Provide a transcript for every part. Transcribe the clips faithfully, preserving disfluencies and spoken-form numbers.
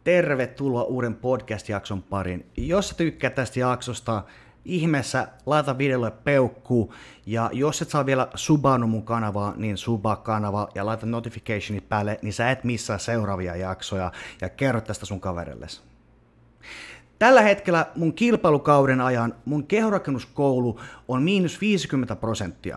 Tervetuloa uuden podcast-jakson pariin. Jos sä tykkäät tästä jaksosta, ihmeessä laita videolle peukku, ja jos et saa vielä subannut mun kanavaa, niin subaa kanava ja laita notificationit päälle, niin sä et missaa seuraavia jaksoja ja kerro tästä sun kaverillesi. Tällä hetkellä mun kilpailukauden ajan mun kehorakennuskoulu on miinus viisikymmentä prosenttia.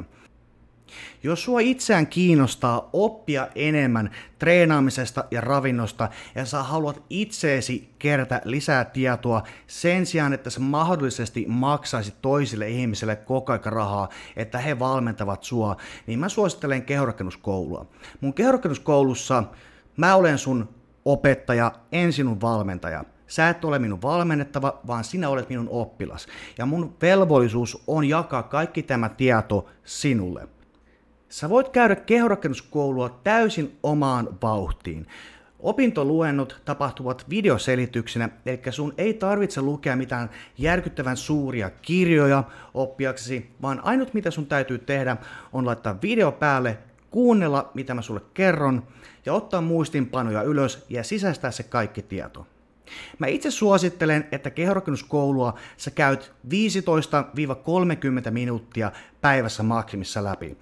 Jos sua itseään kiinnostaa oppia enemmän treenaamisesta ja ravinnosta ja sä haluat itseesi kerätä lisää tietoa sen sijaan, että sä mahdollisesti maksaisit toisille ihmisille koko ajan rahaa, että he valmentavat sua, niin mä suosittelen kehorakennuskoulua. Mun kehorakennuskoulussa mä olen sun opettaja, en sinun valmentaja. Sä et ole minun valmennettava, vaan sinä olet minun oppilas. Ja mun velvollisuus on jakaa kaikki tämä tieto sinulle. Sä voit käydä kehorakennuskoulua täysin omaan vauhtiin. Opintoluennot tapahtuvat videoselityksinä, eli sun ei tarvitse lukea mitään järkyttävän suuria kirjoja oppiaksesi, vaan ainut mitä sun täytyy tehdä on laittaa video päälle, kuunnella mitä mä sulle kerron ja ottaa muistinpanoja ylös ja sisäistää se kaikki tieto. Mä itse suosittelen, että kehorakennuskoulua sä käyt viisitoista kolmekymmentä minuuttia päivässä maksimissa läpi.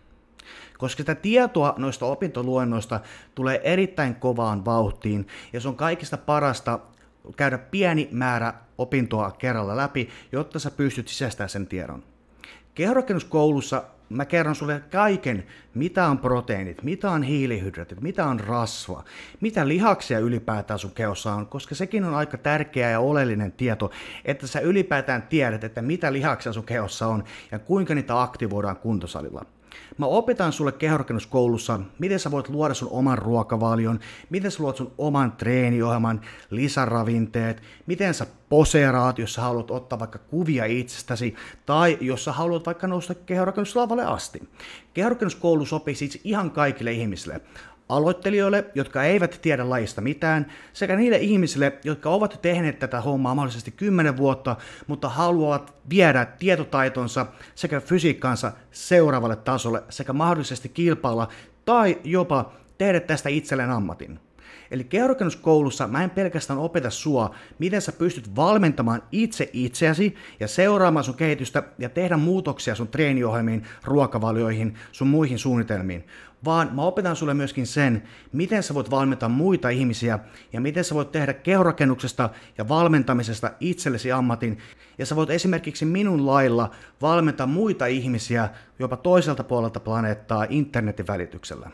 Koska sitä tietoa noista opintoluennoista tulee erittäin kovaan vauhtiin ja se on kaikista parasta käydä pieni määrä opintoa kerralla läpi, jotta sä pystyt sisäistämään sen tiedon. Kehorakennuskoulussa mä kerron sulle kaiken, mitä on proteiinit, mitä on hiilihydraatit, mitä on rasva, mitä lihaksia ylipäätään sun kehossa on, koska sekin on aika tärkeä ja oleellinen tieto, että sä ylipäätään tiedät, että mitä lihaksia sun kehossa on ja kuinka niitä aktivoidaan kuntosalilla. Mä opetan sulle kehorakennuskoulussa, miten sä voit luoda sun oman ruokavalion, miten sä luot sun oman treeniohjelman, lisäravinteet, miten sä poseeraat, jos sä haluat ottaa vaikka kuvia itsestäsi, tai jos sä haluat vaikka nousta kehorakennuslavalle asti. Kehorakennuskoulu sopii siis ihan kaikille ihmisille. Aloittelijoille, jotka eivät tiedä lajista mitään, sekä niille ihmisille, jotka ovat tehneet tätä hommaa mahdollisesti kymmenen vuotta, mutta haluavat viedä tietotaitonsa sekä fysiikkansa seuraavalle tasolle sekä mahdollisesti kilpailla tai jopa tehdä tästä itselleen ammatin. Eli kehorakennuskoulussa mä en pelkästään opeta sua, miten sä pystyt valmentamaan itse itseäsi ja seuraamaan sun kehitystä ja tehdä muutoksia sun treeniohjelmiin, ruokavalioihin, sun muihin suunnitelmiin, vaan mä opetan sulle myöskin sen, miten sä voit valmentaa muita ihmisiä ja miten sä voit tehdä kehorakennuksesta ja valmentamisesta itsellesi ammatin. Ja sä voit esimerkiksi minun lailla valmentaa muita ihmisiä jopa toiselta puolelta planeettaa internetin välityksellä.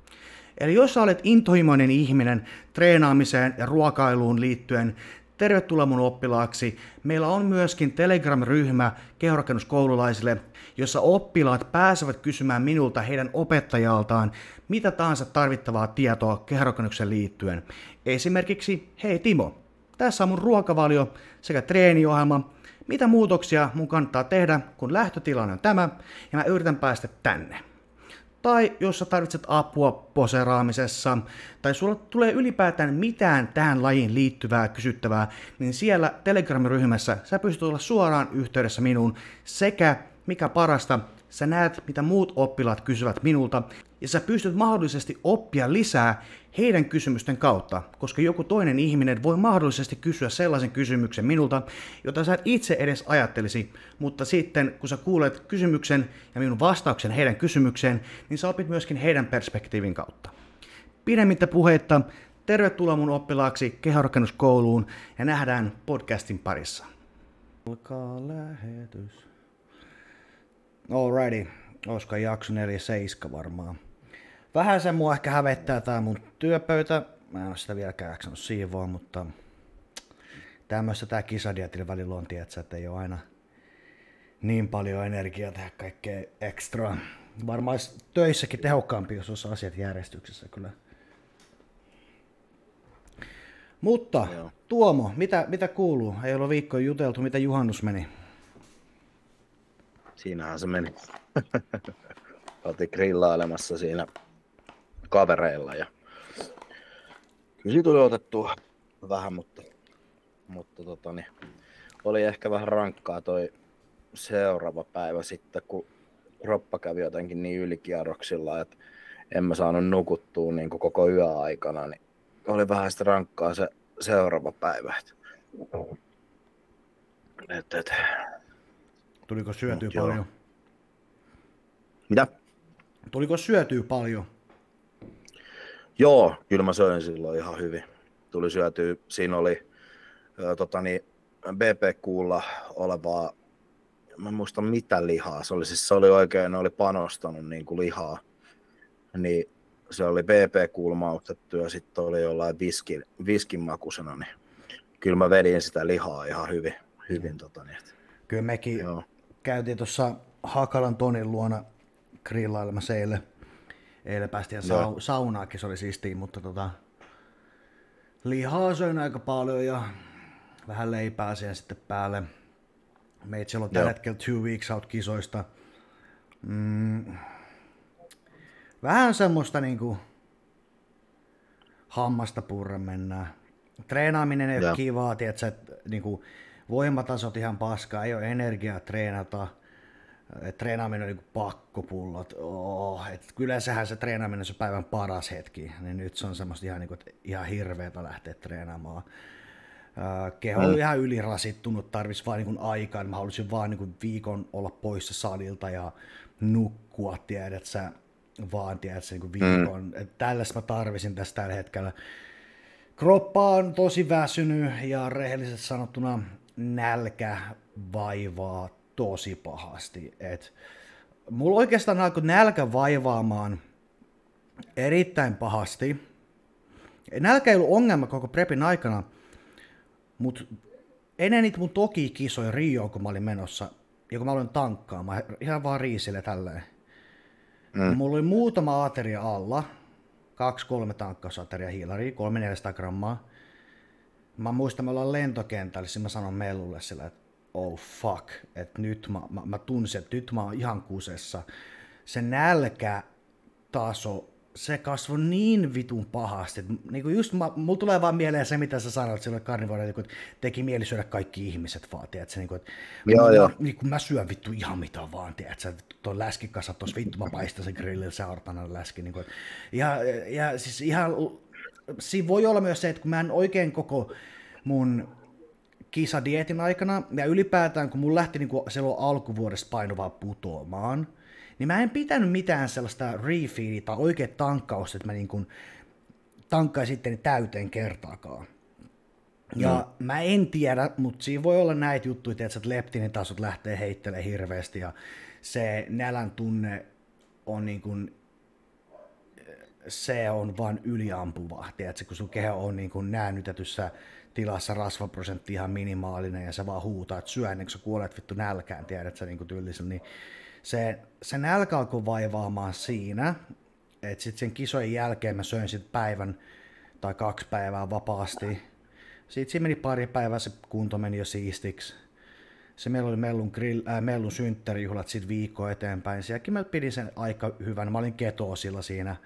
Eli jos sä olet intohimoinen ihminen treenaamiseen ja ruokailuun liittyen, tervetuloa mun oppilaaksi. Meillä on myöskin Telegram-ryhmä kehorakennuskoululaisille, jossa oppilaat pääsevät kysymään minulta heidän opettajaltaan mitä tahansa tarvittavaa tietoa kehorakennukseen liittyen. Esimerkiksi, hei Timo, tässä on mun ruokavalio sekä treeniohjelma. Mitä muutoksia mun kannattaa tehdä, kun lähtötilanne on tämä, ja mä yritän päästä tänne. Tai jos sä tarvitset apua poseeraamisessa, tai sulla tulee ylipäätään mitään tähän lajiin liittyvää kysyttävää, niin siellä Telegram-ryhmässä sä pystyt olla suoraan yhteydessä minuun, sekä mikä parasta, sä näet mitä muut oppilaat kysyvät minulta, ja sä pystyt mahdollisesti oppia lisää heidän kysymysten kautta, koska joku toinen ihminen voi mahdollisesti kysyä sellaisen kysymyksen minulta, jota sä et itse edes ajattelisi, mutta sitten kun sä kuulet kysymyksen ja minun vastauksen heidän kysymykseen, niin sä opit myöskin heidän perspektiivin kautta. Pidemmittä puheitta, tervetuloa mun oppilaaksi kehorakennuskouluun ja nähdään podcastin parissa. Alkaa lähetys. Alrighty, olisiko jakso neljäkymmentäseitsemän varmaan. Vähän se mua ehkä hävettää tää mun työpöytä. Mä en oo sitä vieläkään jaksanut siivoa, mutta tämmöistä tää kisadietillä välillä on, tietsä, että ei oo aina niin paljon energiaa tehdä kaikkea ekstraa. Varmaan olisi töissäkin tehokkaampi, jos olisi asiat järjestyksessä kyllä. Mutta Joo. Tuomo, mitä, mitä kuuluu? Ei ole viikkoja juteltu, mitä juhannus meni? Siinähän se meni. Oltiin grillailemassa siinä kavereilla ja kyllä siitä tuli otettua vähän, mutta, mutta tota, niin, oli ehkä vähän rankkaa toi seuraava päivä sitten, kun kroppa kävi jotenkin niin ylikierroksilla, että en mä saanut nukuttua niin koko yöaikana, niin oli vähän sitä rankkaa se seuraava päivä. Et, et. Tuliko syötyä Mut paljon? Joo. Mitä? Tuliko syötyä paljon? Joo, kyllä mä söin silloin ihan hyvin. Tuli syötyä, siinä oli ö, tota niin, B P Q:lla olevaa, mä en muista mitä lihaa, se oli siis se oli oikein, ne oli panostanut niin kuin lihaa, niin se oli B P Q:lla mautettu ja sitten oli jollain viskin, viskin makusena, niin kyllä mä vedin sitä lihaa ihan hyvin. hyvin tota niin. Kyllä mekin Joo. käytiin tuossa Hakalan Tonin luona grillailemassa eilen. Eilen päästiin sau- saunaakin, se oli siistiä, mutta tota, lihaa söin aika paljon ja vähän leipää siihen sitten päälle. Meitsellä on tällä hetkellä two weeks out kisoista. Mm, vähän semmoista niinku hammasta purren mennään. Treenaaminen ei ole kivaa, tiedätkö, että niinku voimatasot ihan paskaa, ei ole energiaa treenata. Et treenaaminen on niin pakkopullot. Oh, et yleensähän se treenaaminen on se päivän paras hetki, niin nyt se on semmoista ihan, niin kuin, ihan hirveätä lähteä treenaamaan. Keho on mm. ihan ylirasittunut, tarvitsisi vaan niin aikaa. Mä haluaisin vaan niin viikon olla poissa salilta ja nukkua, tiedät sä, vaan tiedät sä, niin viikon. Mm. Tällaista mä tarvisin tässä tällä hetkellä. Kroppa on tosi väsynyt ja rehellisesti sanottuna nälkä vaivaa tosi pahasti. Et mulla oikeastaan alkoi nälkä vaivaamaan erittäin pahasti. Nälkä ei ollut ongelma koko prepin aikana, mutta ennen niitä mun toki kisoja Rioon, kun mä olin menossa, ja kun mä aloin tankkaamaan, ihan vaan riisille tälleen. Mm. Mulla oli muutama ateria alla, kaksi kolme tankkausateria hiilaria, kolme neljäsataa grammaa. Mä muistan, me ollaan lentokentällä, siis mä sanon Mellulle sillä, että oh fuck, että nyt mä, mä, mä tunsin, että nyt mä oon ihan kusessa. Se nälkätaso, se kasvoi niin vitun pahasti. Että niinku just mä, mulla tulee vaan mieleen se, mitä sä sanoit silloin karnivuorilla, että teki mieli syödä kaikki ihmiset vaan, tiedätkö? Niinku, että joo, mä, joo. Niinku, mä syön vittu ihan mitä vaan, tiedätkö? Tuo läskikasa tuossa vittu, mä paistan sen grillillä saartana läski. Niinku, ja, ja siis ihan, siinä voi olla myös se, että kun mä en oikein koko mun kisadietin aikana, ja ylipäätään kun mun lähti niinku silloin alkuvuodesta paino vaan putoamaan, niin mä en pitänyt mitään sellaista refeedia tai oikea tankkausta, että mä niinku tankkaisin itteni täyteen kertaakaan. Ja mm. mä en tiedä, mutta siinä voi olla näitä juttuja, että leptinin tasot lähtee heittelemään hirveästi, ja se nälän tunne on niin kuin, se on vaan yliampuva, tiedätkö, kun sun keho on niin kuin näännytetyssä tilassa, rasvaprosentti ihan minimaalinen, ja sä vaan huutaa, että syö ennen kuin sä kuolet vittu nälkään, tiedät sä niin tyylisen, niin se, se nälkä alkoi vaivaamaan siinä, että sitten sen kisojen jälkeen mä söin sit päivän tai kaksi päivää vapaasti. Sitten siinä meni pari päivää, se kunto meni jo siistiksi. Se meillä oli Mellun, grill, äh, Mellun synttärijuhlat sitten viikko eteenpäin. Sielläkin mä pidin sen aika hyvän. Mä olin ketoosilla siinä.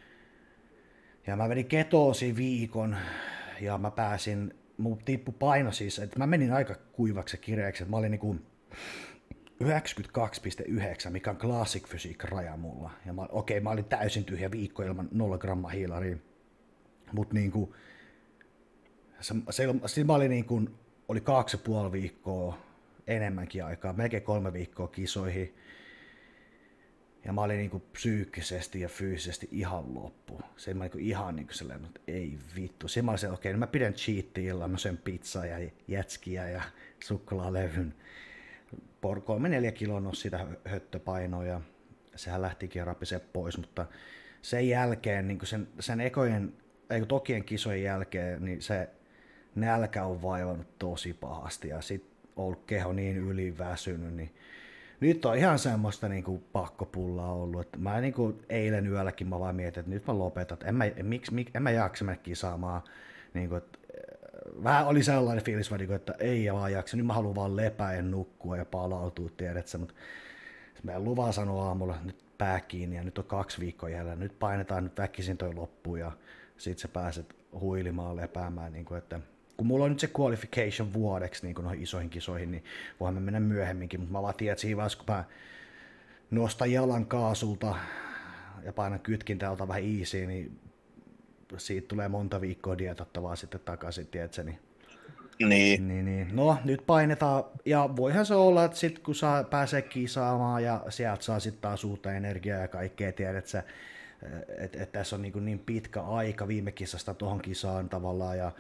Ja mä vedin ketoosia viikon ja mä pääsin, mun tippu paino siis, että mä menin aika kuivaksi ja kireäksi. Mä olin niinku yhdeksänkymmentäkaksi pilkku yhdeksän, mikä on classic physique raja mulla. Ja mä, okei, mä olin täysin tyhjä viikko ilman nolla grammaa hiilaria. Mut niinku, se, se, se mä olin niinku, oli kaksi ja puoli viikkoa enemmänkin aikaa, melkein kolme viikkoa kisoihin. Ja mä olin niinku psyykkisesti ja fyysisesti ihan loppu. Se mä niinku ihan niinku sellainen, että ei vittu. Siinä mä olin se, että okei, okay, mä pidän cheat-illa, mä söin pizzaa ja jätskiä ja suklaalevyn. kolme neljä kiloa nousi sitä höttöpainoa ja sehän lähtikin rapisee pois, mutta sen jälkeen, niin sen, sen ekojen, ei tokien kisojen jälkeen, niin se nälkä on vaivannut tosi pahasti ja sit on ollut keho niin yliväsynyt, niin nyt on ihan semmoista niin kuin pakkopullaa ollut, että mä niin kuin eilen yölläkin mä vaan mietin, että nyt mä lopetan, että en mä, miksi, miksi, en mä jaksa mennä kisaamaan, niin kuin, että vähän oli sellainen fiilis, että ei vaan jaksa, nyt mä haluan vaan lepää ja nukkua ja palautua, tiedätkö, mutta meidän luva sanoi aamulla, nyt pää kiinni ja nyt on kaksi viikkoa jäljellä, nyt painetaan nyt väkisin toi loppuun ja sit sä pääset huilimaan, lepäämään, niin kuin, että kun mulla on nyt se qualification vuodeksi niin kuin noihin isoihin kisoihin, niin voihan me mennä myöhemminkin, mutta mä vaan tiedän, että siinä vaiheessa, kun mä nostan jalan kaasulta ja painan kytkin täältä vähän easy, niin siitä tulee monta viikkoa dietottavaa sitten takaisin, tiedätkö, niin Niin. Niin, niin. No, nyt painetaan, ja voihan se olla, että sit kun saa, pääsee kisaamaan ja sieltä saa sitten taas uutta energiaa ja kaikkea, tiedät sä, että et tässä on niin, niin pitkä aika viime kisasta tuohon kisaan tavallaan, ja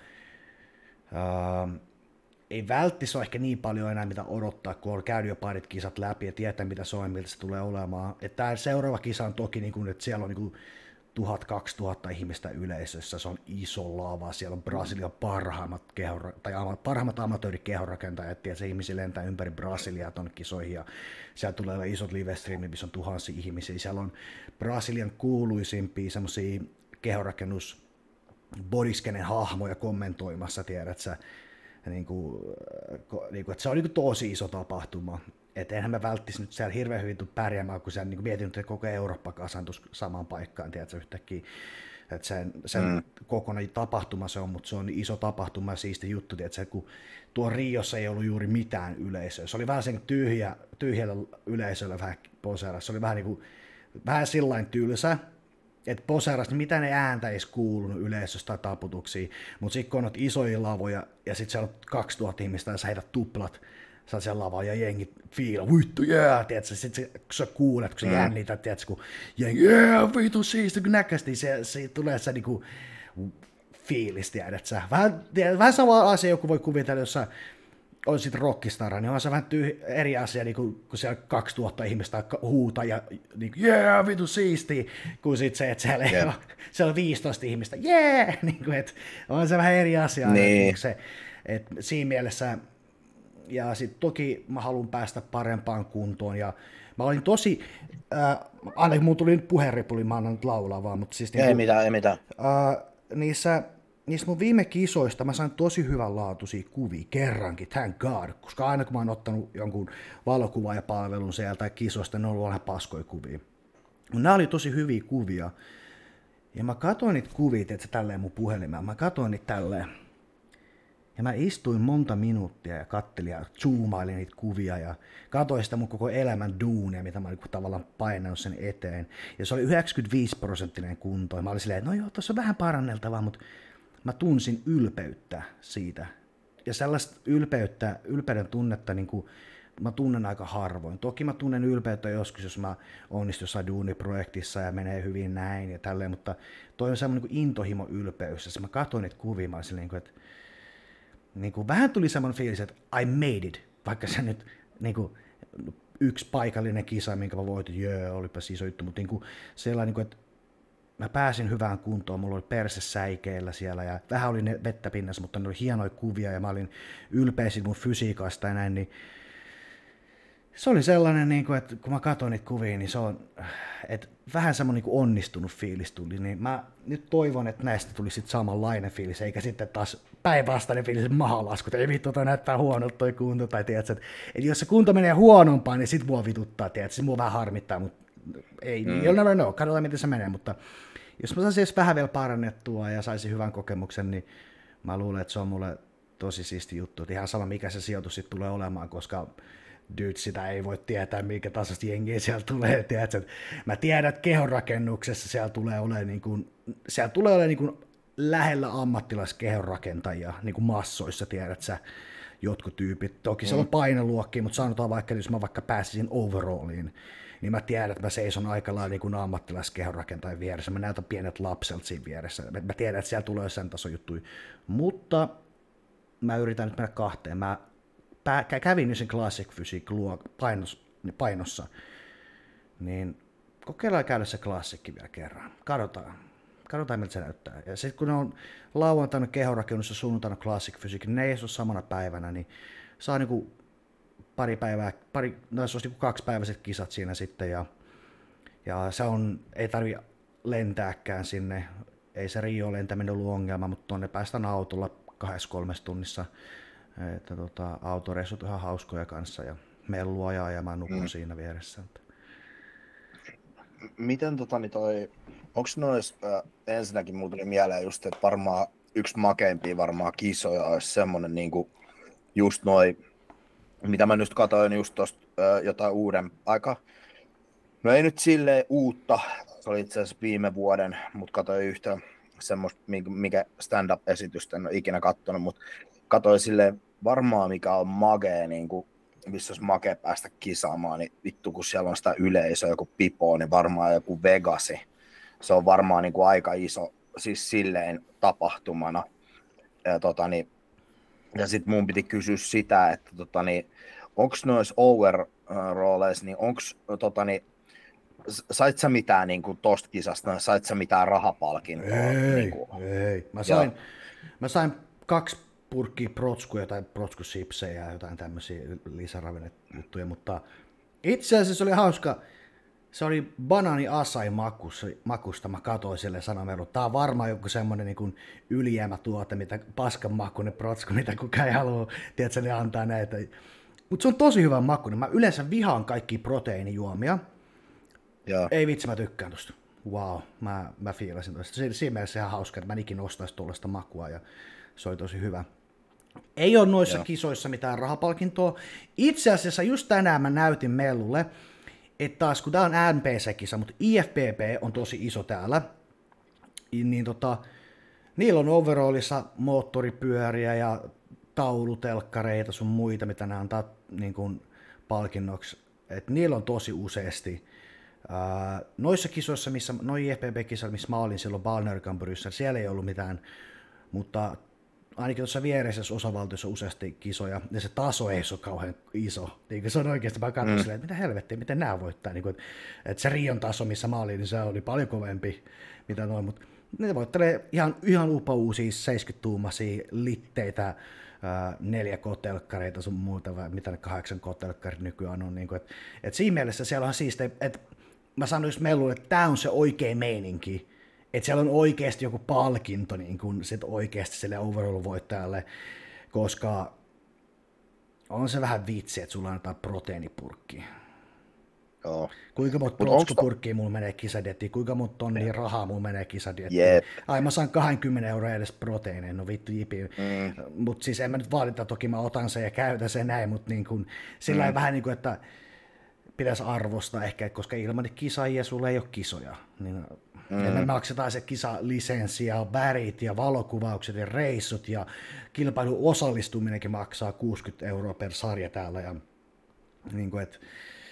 ää, ei välttis ole ehkä niin paljon enää mitä odottaa, kun on käynyt jo parit kisat läpi ja tietää mitä se on, miltä se tulee olemaan. Että tämä seuraava kisa on toki, niin kuin, että siellä on niin kuin, tuhat kaksituhatta ihmistä yleisössä, se on iso lava, siellä on Brasilian parhaimmat, kehora, tai parhaimmat amatöörikehorakentajat, ja se ihmisiä lentää ympäri Brasiliaa tuonne kisoihin, ja siellä tulee olla isot live-streamit, missä on tuhansia ihmisiä, siellä on Brasilian kuuluisimpia semmoisia kehorakennus bodyscanen hahmoja kommentoimassa, tiedät sä, niin kuin, niin kuin, että se on niin kuin tosi iso tapahtuma. Että eihän mä välttis nyt siellä hirveän hyvin tuu pärjäämään, kun siellä niin mietin, että koko Eurooppa kasaantuisi samaan paikkaan, tiedätkö, yhtäkkiä. Että sen, sen mm. kokonainen tapahtuma se on, mutta se on iso tapahtuma ja siisti juttu, tiedätkö, kun tuo Riossa ei ollut juuri mitään yleisöä. Se oli vähän sen tyhjä, tyhjällä yleisöllä vähän poseerassa. Se oli vähän niin kuin, vähän sillain tylsä, että poseerassa mitä ne ääntä ei kuulunut yleisöstä tai taputuksia, mutta sitten kun on isoja lavoja ja sitten siellä on kaksituhatta ihmistä ja sä heität tuplat, sä oot siellä lavalla ja jengi fiila, vittu, jää, yeah, tiedätkö, sit se, kun sä kuulet, kun sä mm. jännität, tiedätkö, kun jengi, jää, yeah, vittu, siisti, kun näköisesti, se, se tulee se niinku fiilis, tiedätkö sä. Vähän, tiedät, vähän sama asia joku voi kuvitella, jos sä olisit rockistara, niin on se vähän tyh- eri asia, niin kun, kun siellä kaksituhatta ihmistä huutaa ja niin jää, yeah, vittu, siisti, kuin sit se, että siellä, yep. on, siellä on viisitoista ihmistä, jee, yeah! niin kuin, että on se vähän eri asia, niin. se, että siinä mielessä. Ja sitten toki mä haluan päästä parempaan kuntoon, ja mä olin tosi, äh, ainakin mun tuli nyt puheenripuli, mä annan nyt laulaa vaan, mutta siis... Ei niin, mitään, ei mitään. Äh, niissä, niissä mun viime kisoista mä sain tosi hyvänlaatuisia kuvia kerrankin, thank god, koska aina kun mä oon ottanut jonkun valokuvaajapalvelun sieltä kisoista, ne on ollut vähän paskoja kuvia. Mutta nämä oli tosi hyviä kuvia, ja mä katsoin niitä kuvia, että tälleen mun puhelimella, mä katsoin niitä tälleen. Ja mä istuin monta minuuttia ja kattelin ja zoomailin niitä kuvia ja katsoin sitä mun koko elämän duunia, mitä mä olin tavallaan painanut sen eteen. Ja se oli yhdeksänkymmentäviisi prosenttinen kunto. Ja mä olin silleen, että no joo, tuossa on vähän paranneltavaa, mutta mä tunsin ylpeyttä siitä. Ja sellaista ylpeyttä, ylpeyden tunnetta niin kuin mä tunnen aika harvoin. Toki mä tunnen ylpeyttä joskus, jos mä onnistun jossain duuniprojektissa ja menee hyvin näin ja tälleen, mutta toi on semmoinen niin intohimo ylpeys. Ja mä katsoin niitä kuvia, mä olin silleen, että niin kuin, vähän tuli semmoinen fiilis, että I made it, vaikka se nyt niin kuin, yksi paikallinen kisa, minkä mä voitin, jee, olipas iso juttu, mutta niin kuin, sellainen, niin kuin, että mä pääsin hyvään kuntoon, mulla oli perse säikeillä siellä ja vähän oli ne vettä pinnassa, mutta ne oli hienoja kuvia ja mä olin ylpeä mun fysiikasta ja näin, niin se oli sellainen, niin kuin, että kun mä katsoin niitä kuvia, niin se on että vähän semmoinen niin onnistunut fiilis tuli, niin mä nyt toivon, että näistä tuli sitten samanlainen fiilis, eikä sitten taas päinvastainen fiilis mahalaskut, ei vittu, toi näyttää huonolta toi kunto, tai tiedätkö, että, että jos se kunto menee huonompaan, niin sit mua vituttaa, tiedätkö, se mua vähän harmittaa, mutta ei, mm. you'll never know, katsotaan miten se menee, mutta jos mä saisin edes vähän vielä parannettua ja saisin hyvän kokemuksen, niin mä luulen, että se on mulle tosi siisti juttu, että ihan sama mikä se sijoitus sitten tulee olemaan, koska dude, sitä ei voi tietää, minkä tasosta jengiä siellä tulee. Tiedätkö? Mä tiedän, että kehonrakennuksessa siellä tulee olemaan, niin kuin, siellä tulee olemaan niin kuin lähellä ammattilaiskehonrakentajia niin kuin massoissa, tiedät sä, jotkut tyypit. Toki mm. siellä on painoluokkia, mutta sanotaan vaikka, jos mä vaikka pääsisin overalliin, niin mä tiedän, että mä seison aika lailla niin kuin ammattilaiskehonrakentajan vieressä. Mä näytän pienet lapselta siinä vieressä. Mä tiedän, että siellä tulee sen tason juttuja. Mutta mä yritän nyt mennä kahteen. Mä Pää, kävin nyt sen Classic Physique painos, painossa, niin kokeillaan käydä se klassikki vielä kerran. Katsotaan, katsotaan miltä se näyttää. Ja sitten kun ne on lauantaina kehonrakennus ja sunnuntaina Classic Physique, niin ne ei ole samana päivänä, niin saa niinku pari päivää, pari, no se olisi niinku kaksipäiväiset kisat siinä sitten, ja, ja se on, ei tarvi lentääkään sinne, ei se Rio lentäminen ollut ongelma, mutta tuonne päästään autolla kahdessa kolmessa tunnissa. Että tota, autoreissut ihan hauskoja kanssa ja mellu ajaa ja mä nukun mm. siinä vieressä. Miten tota niin toi, onks nois, äh, ensinnäkin mulla tuli mieleen just, että varmaan yksi makeimpia varmaan kisoja olisi semmonen niinku just noi, mitä mä nyt katsoin just tosta äh, jotain uuden aika, no ei nyt silleen uutta, se oli itse asiassa viime vuoden, mutta katsoin yhtä semmoista, mikä stand-up-esitystä en ole ikinä katsonut, mutta katsoin silleen varmaan mikä on magee, niin kuin, missä olisi makea päästä kisaamaan, niin vittu kun siellä on sitä yleisöä, joku pipo, niin varmaan joku Vegasi. Se on varmaan niin kuin aika iso, siis silleen tapahtumana. Ja, tota, niin, ja sitten mun piti kysyä sitä, että tota, niin, onko noissa overalleissa, niin onko tota, niin, sait sä mitään niin kuin tosta kisasta, sait sä mitään rahapalkintoa? Ei, niin kuin? ei. Mä sain, mä sain kaksi purkkiä protskuja tai protskusipsejä ja jotain tämmöisiä lisäravinnejuttuja, mutta itse asiassa oli hauska. Se oli banaani asai makusta. Mä katsoin sille ja sanoin, että tää on varmaan joku semmonen niin ylijäämätuote, mitä paskan makuinen protsku, mitä kukaan ei halua, tiedätkö, ne antaa näitä. Mutta se on tosi hyvä makuinen. Mä yleensä vihaan kaikkia proteiinijuomia. Ja. Ei vitsi, mä tykkään tosta. Wow, mä, mä fiilasin tosta. Siinä mielessä ihan hauska, että mä en ikinä ostaisi tuollaista makua ja se oli tosi hyvä. Ei ole noissa ja. kisoissa mitään rahapalkintoa. Itse asiassa just tänään mä näytin Mellulle, että taas kun tää on N P C-kisa, mutta I F B B on tosi iso täällä, niin tota, niillä on overallissa moottoripyöriä ja taulutelkkareita sun muita, mitä ne antaa niin kuin palkinnoksi. Et niillä on tosi useasti. Ää, noissa kisoissa, missä, noin I F B B-kisat, missä mä olin silloin Balnerkampuryssä, siellä ei ollut mitään, mutta ainakin tuossa viereisessä osavaltiossa useasti kisoja, ja se taso ei ole kauhean iso. Niin se on oikeasti, mä katsoin mm. silleen, että mitä helvettiä, miten nämä voittaa. Niin kuin, että se Rion taso, missä mä olin, niin se oli paljon kovempi, mitä noin, mutta ne voittelee ihan, ihan upouusia seitsemänkymmentä-tuumaisia litteitä, neljä K-telkkareita sun muuta, vai mitä ne kahdeksan K-telkkarit nykyään on. Niin kuin, että, että siinä mielessä siellä on siis, että mä sanoin Mellulle, että tämä on se oikea meininki, että siellä on oikeasti joku palkinto niin kuin sit oikeasti sille overall-voittajalle, koska on se vähän vitsi, että sulla annetaan proteiinipurkki. Joo. Kuinka monta protskupurkkia to... mulla menee kisadieettiin, kuinka monta tonnia rahaa mulla menee kisadieettiin. Yep. Ai mä saan kaksikymmentä euroa edes proteiineja, no vittu jipi. Mm. Mutta siis en mä nyt vaadita, toki mä otan sen ja käytän sen näin, mutta niin kun, sillä mm. vähän niin kuin, että pitäisi arvostaa ehkä, koska ilman kisaajia sulla ei ole kisoja. Niin mm. me maksetaan se kisalisenssi ja värit ja valokuvaukset ja reissut ja kilpailun osallistuminenkin maksaa kuusikymmentä euroa per sarja täällä. Ja, niin kuin, että,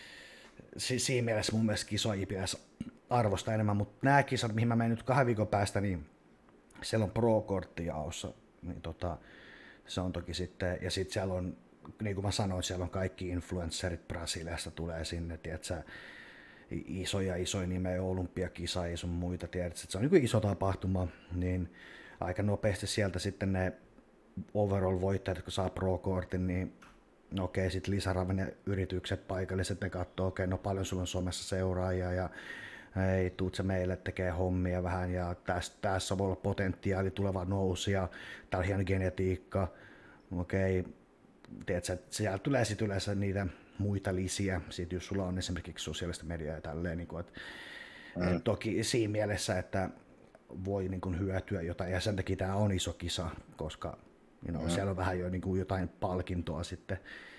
siinä mielessä mun mielestä kisoajia pitäisi arvostaa enemmän, mutta nämä kisat, mihin mä menen nyt kahden viikon päästä, niin siellä on pro-kortti jaossa. Niin tota, se on toki sitten, ja sitten siellä on, niin kuin mä sanoin, siellä on kaikki influencerit Brasiliasta tulee sinne, tiedätkö, isoja isoja nimeä, olympiakisa ja sun muita, tiedätkö, se on niin iso tapahtuma, niin aika nopeasti sieltä sitten ne overall-voittajat, kun saa pro-kortin, niin no okei, sitten lisäravinen yritykset paikalliset, ne katsoo, okei, no paljon sulla on somessa seuraajia ja ei, tuut se meille tekee hommia vähän ja tässä, tässä voi olla potentiaali tuleva nousu ja täällä on hieno genetiikka, okei, tiedätkö, siellä tulee sitten yleensä niitä muita lisiä, sit jos sulla on esimerkiksi sosiaalista mediaa ja tälleen, niin kuin, että, mm. et toki siinä mielessä, että voi niin kuin, hyötyä jotain, ja sen takia tämä on iso kisa, koska you know, mm. siellä on vähän jo niin kuin, jotain palkintoa sitten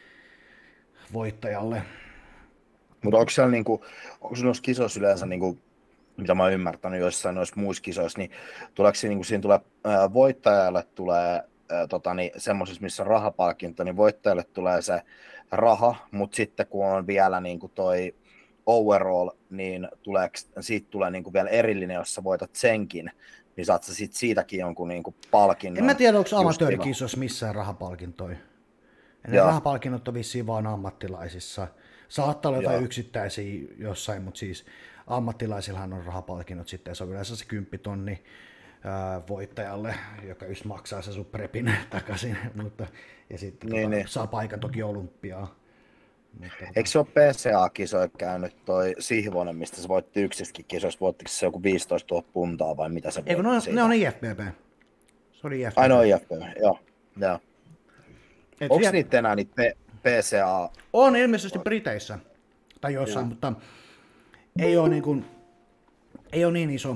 voittajalle. Mutta onko siellä, niin kuin, onko noissa kisoissa yleensä, niin kuin, mitä mä oon ymmärtänyt joissain noissa muissa kisoissa, niin tuleeko siinä, niin kuin, siinä tulee, ää, voittajalle tulee Tota, niin, semmoisessa, missä on rahapalkinto, niin voittajalle tulee se raha, mutta sitten kun on vielä niin kuin toi overall, niin tuleeko, siitä tulee niin kuin vielä erillinen, jos sä voitat senkin, niin saat sä sit siitäkin jonkun niin kuin palkinnon. En mä tiedä, onko amatöörikisoissa missään rahapalkintoja. Ne rahapalkinnot on vissiin vaan ammattilaisissa. Saattaa olla jotain yksittäisiä jossain, mutta siis ammattilaisillahan on rahapalkinnot sitten, se on yleensä se kymppitonni voittajalle, joka just maksaa se sun prepin takaisin, mutta, ja sitten niin, tota, niin. saa paikan toki olympiaa. Mutta, eikö se ole P C A-kisoja käynyt toi Sihvonen, mistä se voitti yksistäkin kisoista, voittiko se joku viisitoistatuhatta puntaa vai mitä se voitti? Eikö, ne, on, ne on I F B B. Se oli I F B B. Ai no I F B B, joo. joo. Onko siellä... niitä enää niitä P C A? On ilmeisesti Briteissä, tai jossain, joo. mutta ei ole niin, kuin, ei ole niin iso.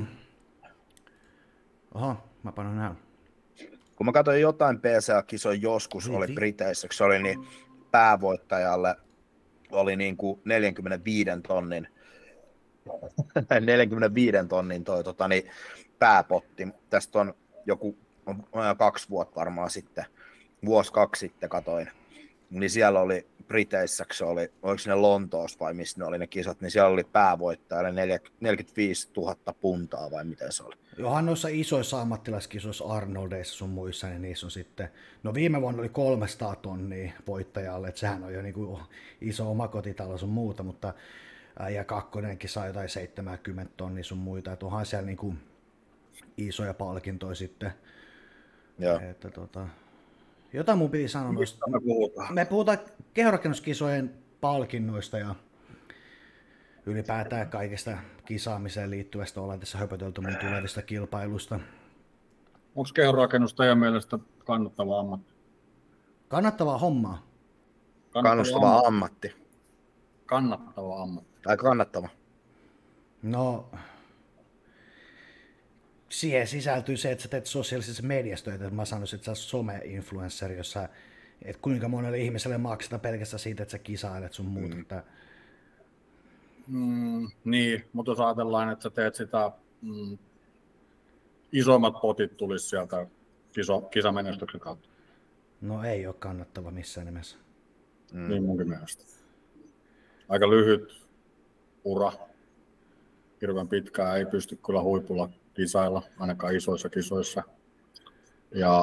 Oho, mä panon näin. Kun mä katsoin jotain P C A-kisoja joskus, oli Briteissä, se oli niin päävoittajalle oli niin kuin neljäkymmentäviisi tonnin, neljäkymmentäviisi tonnin toi, tota, niin, pääpotti. Tästä on joku kaksi vuotta varmaan sitten, vuosi kaksi sitten katoin. Niin siellä oli Briteissä, se oli, oliko ne Lontoossa vai missä ne oli ne kisat, niin siellä oli päävoittaja, neljäkymmentäviisituhatta puntaa vai miten se oli. Johan noissa isoissa ammattilaiskisoissa Arnoldeissa sun muissa, niin niissä on sitten, no viime vuonna oli kolmesataa tonnia voittajalle, että sehän on jo niin kuin iso omakotitalo sun muuta, mutta ja kakkonenkin sai jotain seitsemänkymmentä tonnia sun muita, että onhan siellä niin kuin isoja palkintoja sitten. Joo. Että tota, jotain mun piti sanoa noista. Me puhutaan, me puhutaan kehorakennuskisojen palkinnoista ja ylipäätään kaikesta kisaamiseen liittyvästä. Ollaan tässä höpötelty mun tulevista kilpailusta. Onko kehonrakennus teidän mielestä kannattava ammatti? Kannattavaa hommaa. kannustava ammatti. ammatti. Kannattava ammatti. Tai kannattava. No, siihen sisältyy se, että sä teet sosiaalisessa mediassa töitä. Mä sanoisin, että sä oot some-influenssari, jossa, että kuinka monelle ihmiselle maksetaan pelkästään siitä, että sä kisailet sun muuta. Mm. Että... Mm, niin, mutta jos ajatellaan, että sä teet sitä, mm, isommat potit tulisi sieltä kiso, kisamenestyksen kautta. No ei ole kannattava missään nimessä. Mm. Niin munkin mielestä. Aika lyhyt ura. Hirveän pitkään ei pysty kyllä huipulla kisailla, ainakaan isoissa kisoissa. Ja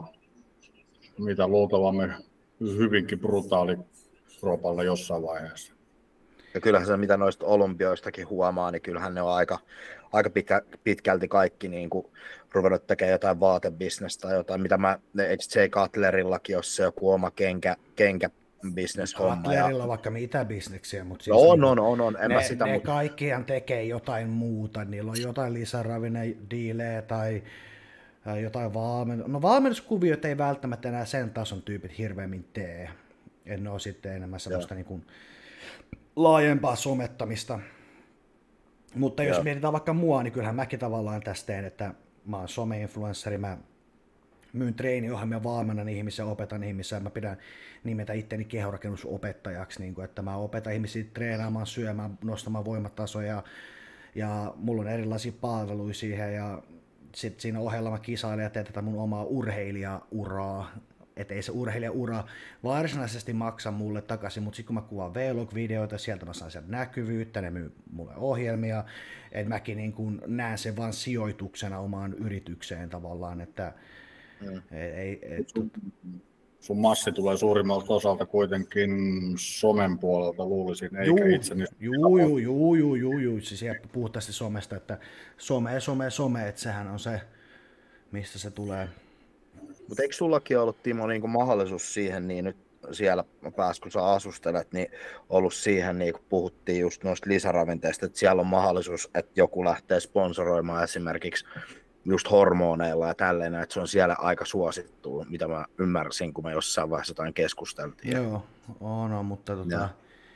mitä luultavamme hyvinkin brutaali kropalle jossain vaiheessa. Ja kyllähän se, mitä noista olympioistakin huomaa, niin kyllähän ne on aika, aika pitkä, pitkälti kaikki niin kuin ruvennut tekemään jotain vaatebisnestä tai jotain, mitä mä, H J Cutlerillakin, jos se joku oma kenkä, kenkä business-homma. Cutlerilla ja... vaikka mitä bisneksiä, mutta siis no, on, niin, on, on, on, en ne, mä sitä ne muuta. kaikkihan tekee jotain muuta, niillä on jotain lisäravinediilejä tai jotain valmennus. No valmennuskuviot ei välttämättä enää sen tason tyypit hirveämmin tee. En ne ole sitten enemmän sellaista niin kuin laajempaa somettamista. Mutta jos Joo. mietitään vaikka mua, niin kyllähän mäkin tavallaan tästä teen, että mä oon some-influenssari, mä myyn treeniohjelmia, valmennan ihmisiä, opetan ihmisiä, mä pidän nimetä itteni kehorakennusopettajaksi, niin kuin, että mä opetan ihmisiä treenaamaan, syömään, nostamaan voimatasoja, ja mulla on erilaisia palveluja siihen, ja sitten siinä ohella mä kisailen ja teen tätä mun omaa urheilijauraa, että ei se urheilijaura varsinaisesti maksa mulle takaisin, mutta sitten kun mä kuvaan vlog-videoita, sieltä mä saan sieltä näkyvyyttä, ne myy mulle ohjelmia, että mäkin niin kun näen sen vaan sijoituksena omaan yritykseen tavallaan, että mm. ei... Et, sun, sun massi tulee suurimmalta osalta kuitenkin somen puolelta, luulisin, eikä juu, itse niistä. Juu, juu, juu, juu, juu, juu, siis puhuttaisiin somesta, että some, some, some, että sehän on se, mistä se tulee. Mutta eikö sullakin ollut, Timo, niin mahdollisuus siihen, niin nyt siellä päässä, kun sä asustelet, niin ollut siihen, niin kun puhuttiin just noista lisäravinteista, että siellä on mahdollisuus, että joku lähtee sponsoroimaan esimerkiksi just hormoneilla ja tälleen, että se on siellä aika suosittua, mitä mä ymmärsin, kun me jossain vaiheessa jotain keskusteltiin. Joo, on, on mutta tota,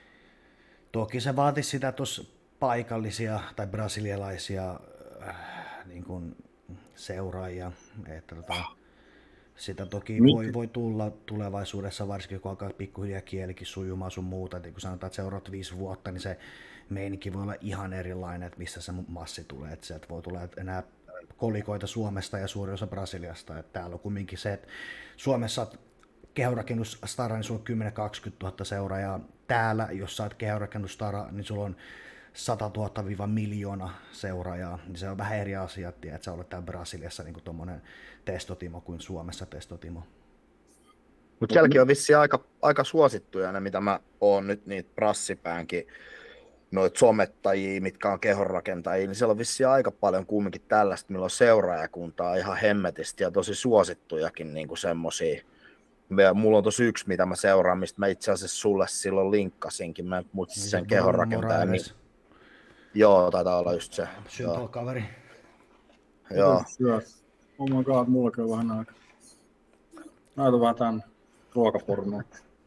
toki se vaatisi sitä tuossa paikallisia tai brasilialaisia äh, niin kuin seuraajia, että tota, sitä toki voi, voi tulla tulevaisuudessa, varsinkin kun alkaa pikkuhiljaa kielikin sujumaan sun muuta. Et kun sanotaan, että seuraat viisi vuotta, niin se meininki voi olla ihan erilainen, että mistä se massi tulee. Et sieltä voi tulla enää kolikoita Suomesta ja suurin osa Brasiliasta. Et täällä on kumminkin se, että Suomessa olet kehorakennusstara, niin sulla on kymmenen kaksikymmentä tuhatta seuraajaa. Täällä, jos sä oot kehorakennusstara, niin sulla on sata tuhatta miljoona seuraajaa, niin se on vähän eri asia, että sä olet täällä Brasiliassa niin kuin tuommoinen testotimo kuin Suomessa testotimo. Mutta sielläkin on vissiin aika, aika suosittuja ne, mitä mä oon nyt niitä prassipäänkin, noita somettajia, mitkä on kehonrakentajia, niin siellä on vissiin aika paljon kumminkin tällaista, millä on seuraajakuntaa ihan hemmetisti ja tosi suosittujakin niin kuin semmosia. Mulla on tossa yksi, mitä mä seuraan, mistä mä itse asiassa sulle silloin linkkasinkin, mä muistin sen kehonrakentajan. Niin... Joo, taitaa olla just se. Syntol-kaveri. Joo. Oh my god, mullakin on vähän aikaa. Näytä vähän tän ruokaformuun.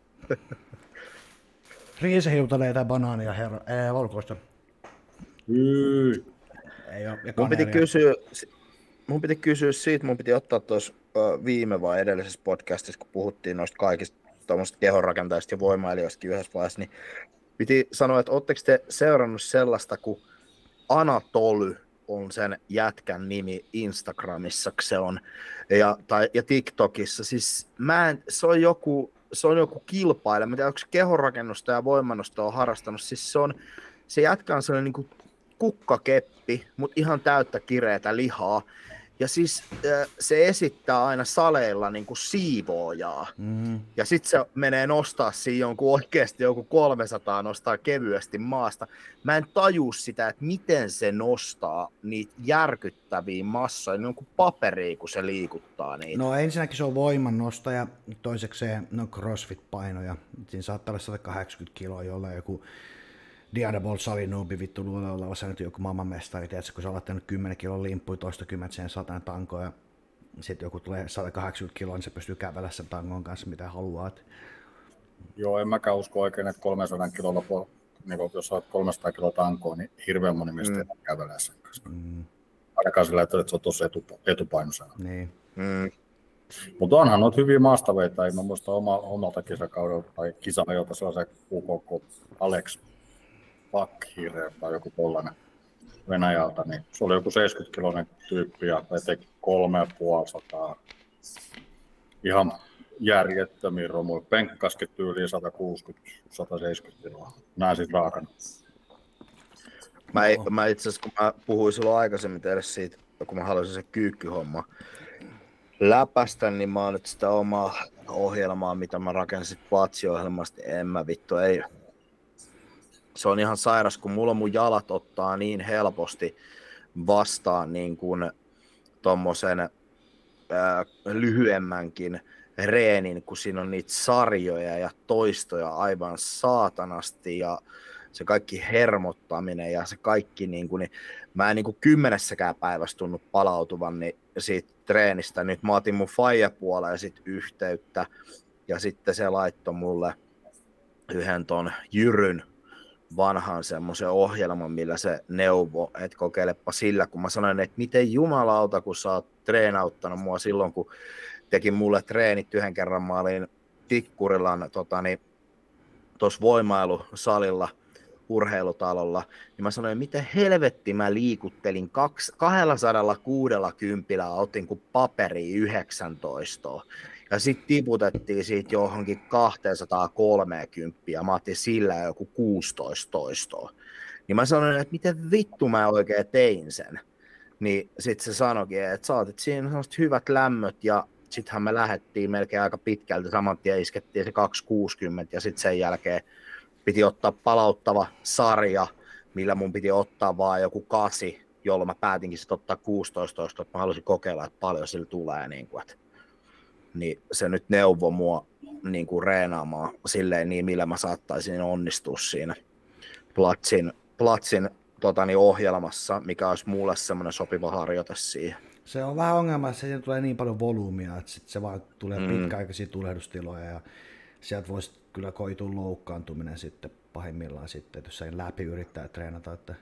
Riisehiutaleita, banaania, herra, ei, valkoista. Hyi. Ei oo, mun piti kysyä, mun piti kysyä siitä, mun piti ottaa tuossa viime vai edellisessä podcastissa, kun puhuttiin noista kaikista tuommoista kehonrakentajista ja voimailijoistakin yhdessä vaiheessa, niin piti sanoa, että ootteko te seurannut sellaista kuin Anatoly on sen jätkän nimi Instagramissa, se on, ja, tai, ja TikTokissa. Siis mä en, se on joku, se on joku kilpailija, mä tiedän, onko se kehonrakennusta ja voimannosta on harrastanut, siis se on, se jätkä on sellainen niin kuin kukkakeppi, mutta ihan täyttä kireätä lihaa. Ja siis se esittää aina saleilla niin kuin siivoojaa. Mm-hmm. Ja sitten se menee nostaa siinä jonkun oikeasti joku kolmesataa nostaa kevyesti maasta. Mä en taju sitä, että miten se nostaa niitä järkyttäviä massoja. Ne on kuin paperia, kun se liikuttaa niitä. No ensinnäkin se on voimannostaja, toisekseen no crossfit-painoja. Siinä saattaa olla sata kahdeksankymmentä kiloa, jolla joku Diadabol Salinubi vittu luulee oleva sä nyt joku maailmanmestari, tiedätkö, kun sä olet tehnyt kymmenen kilon limppuja, toistakymmentä sen satan tankoa ja sitten joku tulee sata kahdeksankymmentä kiloa, niin se pystyy kävellä sen tangon kanssa mitä haluat. Joo, en mäkään usko oikein, että kolmesataa kilolla, niin jos saat kolmesataa kiloa tankoa, niin hirveän moni meistä mm. kävelee sen kanssa. Mm. Ainakaan sillä, että se on tuossa etupainoisena. Niin. Mm. Mutta onhan noita hyviä maastaveita, mä muistan oma, omalta kisakaudelta tai kisaajalta sellaisen U K K Alex Pakhire tai joku tollainen Venäjältä, niin se oli joku seitsemänkymmentä-kiloinen tyyppi ja teki kolme ja puoli sataa ihan järjettömiä romuja. Penkkaskin tyyliin sata kuusikymmentä sata seitsemänkymmentä kiloa. Näin siis raakana. Mä, no. mä itse asiassa, kun mä puhuin silloin aikaisemmin teille siitä, kun mä haluaisin se kyykkyhomma läpästä, niin mä oon nyt sitä omaa ohjelmaa, mitä mä rakensin Patsi-ohjelmasta, en mä vittu, ei. Se on ihan sairas, kun mulla mun jalat ottaa niin helposti vastaan niin kuin tommosen ää, lyhyemmänkin reenin, kun siinä on niitä sarjoja ja toistoja aivan saatanasti ja se kaikki hermottaminen ja se kaikki, niin kuin, niin mä en niin kuin kymmenessäkään päivässä tunnu palautuvan niin siitä treenistä. Nyt mä otin mun faijapuoleen sit yhteyttä ja sitten se laittoi mulle yhden ton Jyryn vanhan semmoisen ohjelman, millä se neuvo, että kokeilepa sillä, kun mä sanoin, että miten jumalauta, kun sä oot treenauttanut mua silloin, kun tekin mulle treenit yhden kerran, mä olin Tikkurilan tota, niin, tuossa voimailusalilla, urheilutalolla, niin mä sanoin, miten helvetti mä liikuttelin kaksisataakuusikymmentä, otin kuin paperi yhdeksäntoista. Ja sitten tiputettiin siitä johonkin kaksisataakolmekymmentä, ja mä otin sillä joku kuusitoista toistoa. Niin mä sanoin, että miten vittu mä oikein tein sen. Niin sitten se sanoikin, että sä otit siinä sellaiset hyvät lämmöt, ja sittenhän me lähdettiin melkein aika pitkälti, saman tien iskettiin se kaksisataakuusikymmentä, ja sitten sen jälkeen piti ottaa palauttava sarja, millä mun piti ottaa vaan joku kasi, jolloin mä päätinkin sitten ottaa kuusitoista toistoa, että mä halusin kokeilla, että paljon sillä tulee, niin kuin, että niin se nyt neuvoi mua niin kuin reenaamaan silleen niin, millä mä saattaisin onnistua siinä Platsin, Platsin totani, ohjelmassa, mikä olisi mulle semmoinen sopiva harjoite siihen. Se on vähän ongelma, että siinä tulee niin paljon volyymia, että sit se vaan tulee Mm. pitkäaikaisia tulehdustiloja ja sieltä voisi kyllä koitua loukkaantuminen sitten pahimmillaan sitten, että jos ei läpi yrittää treenata, että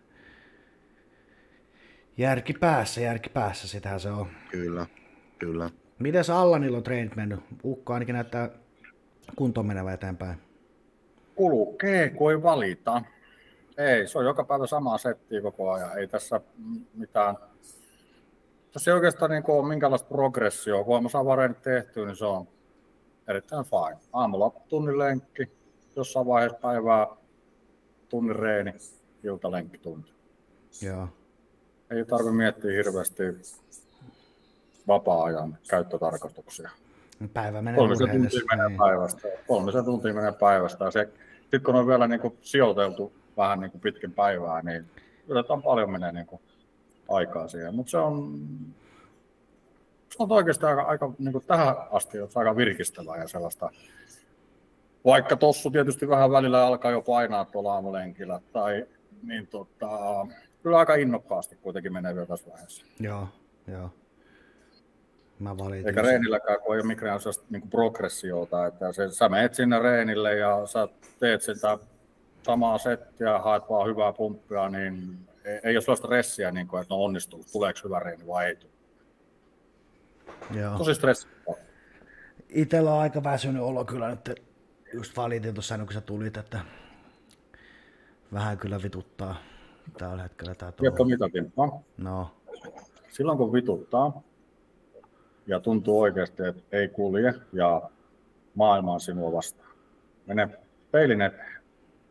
järki päässä, järki päässä, sitähän se on. Kyllä, kyllä. Miten Allanilla on treenit mennyt? Ukko ainakin näyttää kuntoon menevä eteenpäin. Kulkee, kun ei valita. Ei, se on joka päivä samaa settiä koko ajan. Ei tässä mitään. Tässä ei oikeastaan niin ole minkäänlaista progressioa. Kun mä saan vareinit tehtyä, niin se on erittäin fine. Aamulla tunnin lenkki, jossain vaiheessa päivää tunnin reeni, iltalenkki tunti. Joo. Ei tarvitse miettiä hirveästi vapaa-ajan käyttötarkoituksia. Päivä menee Kolmisen urheilessa. tuntia menee Niin. päivästä. Kolmisen tuntia menee päivästä. Sitten kun on vielä niin kuin sijoiteltu vähän niin kuin pitkin päivää, niin yleensä paljon menee niin kuin aikaa siihen. Mutta se on, se on oikeastaan aika, aika niin kuin tähän asti on aika virkistävää ja sellaista. Vaikka tossu tietysti vähän välillä alkaa jo painaa tuolla aamulenkillä, tai niin tota, kyllä aika innokkaasti kuitenkin menee vielä tässä vaiheessa. Joo, joo. Mä valitin. Eikä reenilläkään, kun ei ole mikään sellaista niin kuin progressiota, että se, sä menet sinne reenille ja sä teet sitä samaa settiä, haet vaan hyvää pumppia, niin ei, ei ole sellaista stressiä, niin kuin, että no onnistuu, tuleeko hyvä reeni vai ei tule. Joo. Tosi stressi. Itellä on aika väsynyt olo kyllä nyt, just valitin tuossa kun sä tulit, että vähän kyllä vituttaa, tällä hetkellä tää Tiedätkö mitä, Timppa? No. Silloin kun vituttaa ja tuntuu oikeasti, että ei kulje ja maailma on sinua vastaan, mene peilin eteen.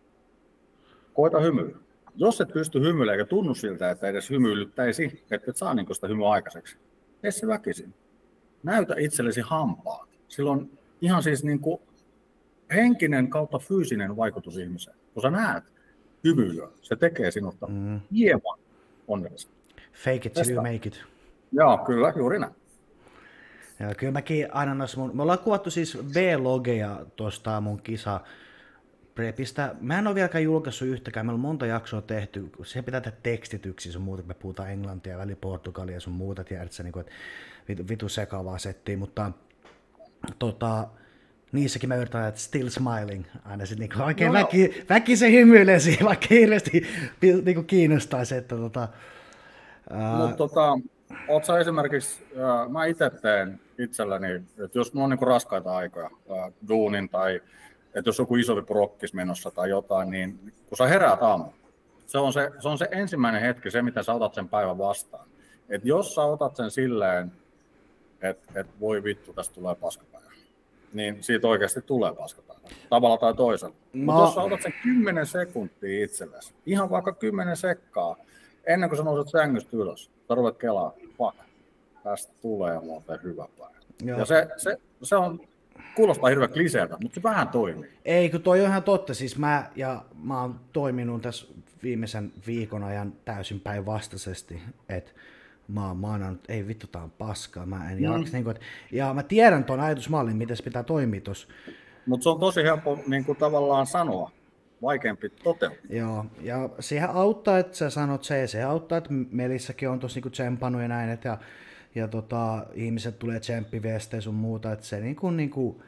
Koita hymyillä. Jos et pysty hymyilemään eikä tunnu siltä, että edes hymyilyttäisi, että et saa niin sitä hymyä aikaiseksi, tee se väkisin. Näytä itsellesi hampaat. Sillä on ihan siis niin kuin henkinen kautta fyysinen vaikutus ihmiseen. Kun sä näet hymyilyä, se tekee sinusta mm. hieman onnellisen. Fake it till you make it. Joo, kyllä, juuri näin. Ja kyllä mäkin aina noissa mun, me ollaan kuvattu siis V-logeja tuosta mun kisa prepistä. Mä en ole vieläkään julkaissut yhtäkään, meillä on monta jaksoa tehty, se pitää tehdä tekstityksiä sun muuta, me puhutaan englantia, väli Portugalia ja sun muuta, tiedätkö, niin kuin, että vitu, vitu sekavaa settiä, mutta tota, niissäkin mä yritän, että still smiling, aina sitten niin oikein no, väki, no. väkisen hymyilee siihen, vaikka hirveästi niin kiinnostaisi, että tota... Mutta tota, oot sä esimerkiksi, äh, mä itse teen itselläni, että jos mulla on niinku raskaita aikoja, äh, duunin tai että jos joku isompi prokkis menossa tai jotain, niin kun sä heräät aamulla, se on se, se on se ensimmäinen hetki, se mitä sä otat sen päivän vastaan. Että jos sä otat sen silleen, että et voi vittu, tästä tulee paskapäivä, niin siitä oikeasti tulee paskapäivä, tavalla tai toisella. Mä... Mutta jos sä otat sen kymmenen sekuntia itsellesi, ihan vaikka kymmenen sekkaa, ennen kuin sä nouset sängystä ylös, sä ruvet kelaa, fuck, tästä tulee muuten hyvä päivä. Joo. Ja se, se, se on, kuulostaa hirveän kliseeltä, mutta se vähän toimii. Ei, kun toi on ihan totta. Siis mä, ja mä oon toiminut tässä viimeisen viikon ajan täysin päinvastaisesti, että mä oon maanannut, ei vittu, tää on paskaa, mä en mm. jaksa. Niin kuin, et, ja mä tiedän ton ajatusmallin, miten se pitää toimia tossa. Mutta se on tosi helppo niin kuin tavallaan sanoa. Vaikeampi toteuttaa. Joo, ja sehän auttaa, että sä sanot se, ja se auttaa, että Melissäkin on tossa niinku tsempannut ja näin, että ja, ja tota, ihmiset tulee tsemppiviestejä sun muuta, että se niinku, niinku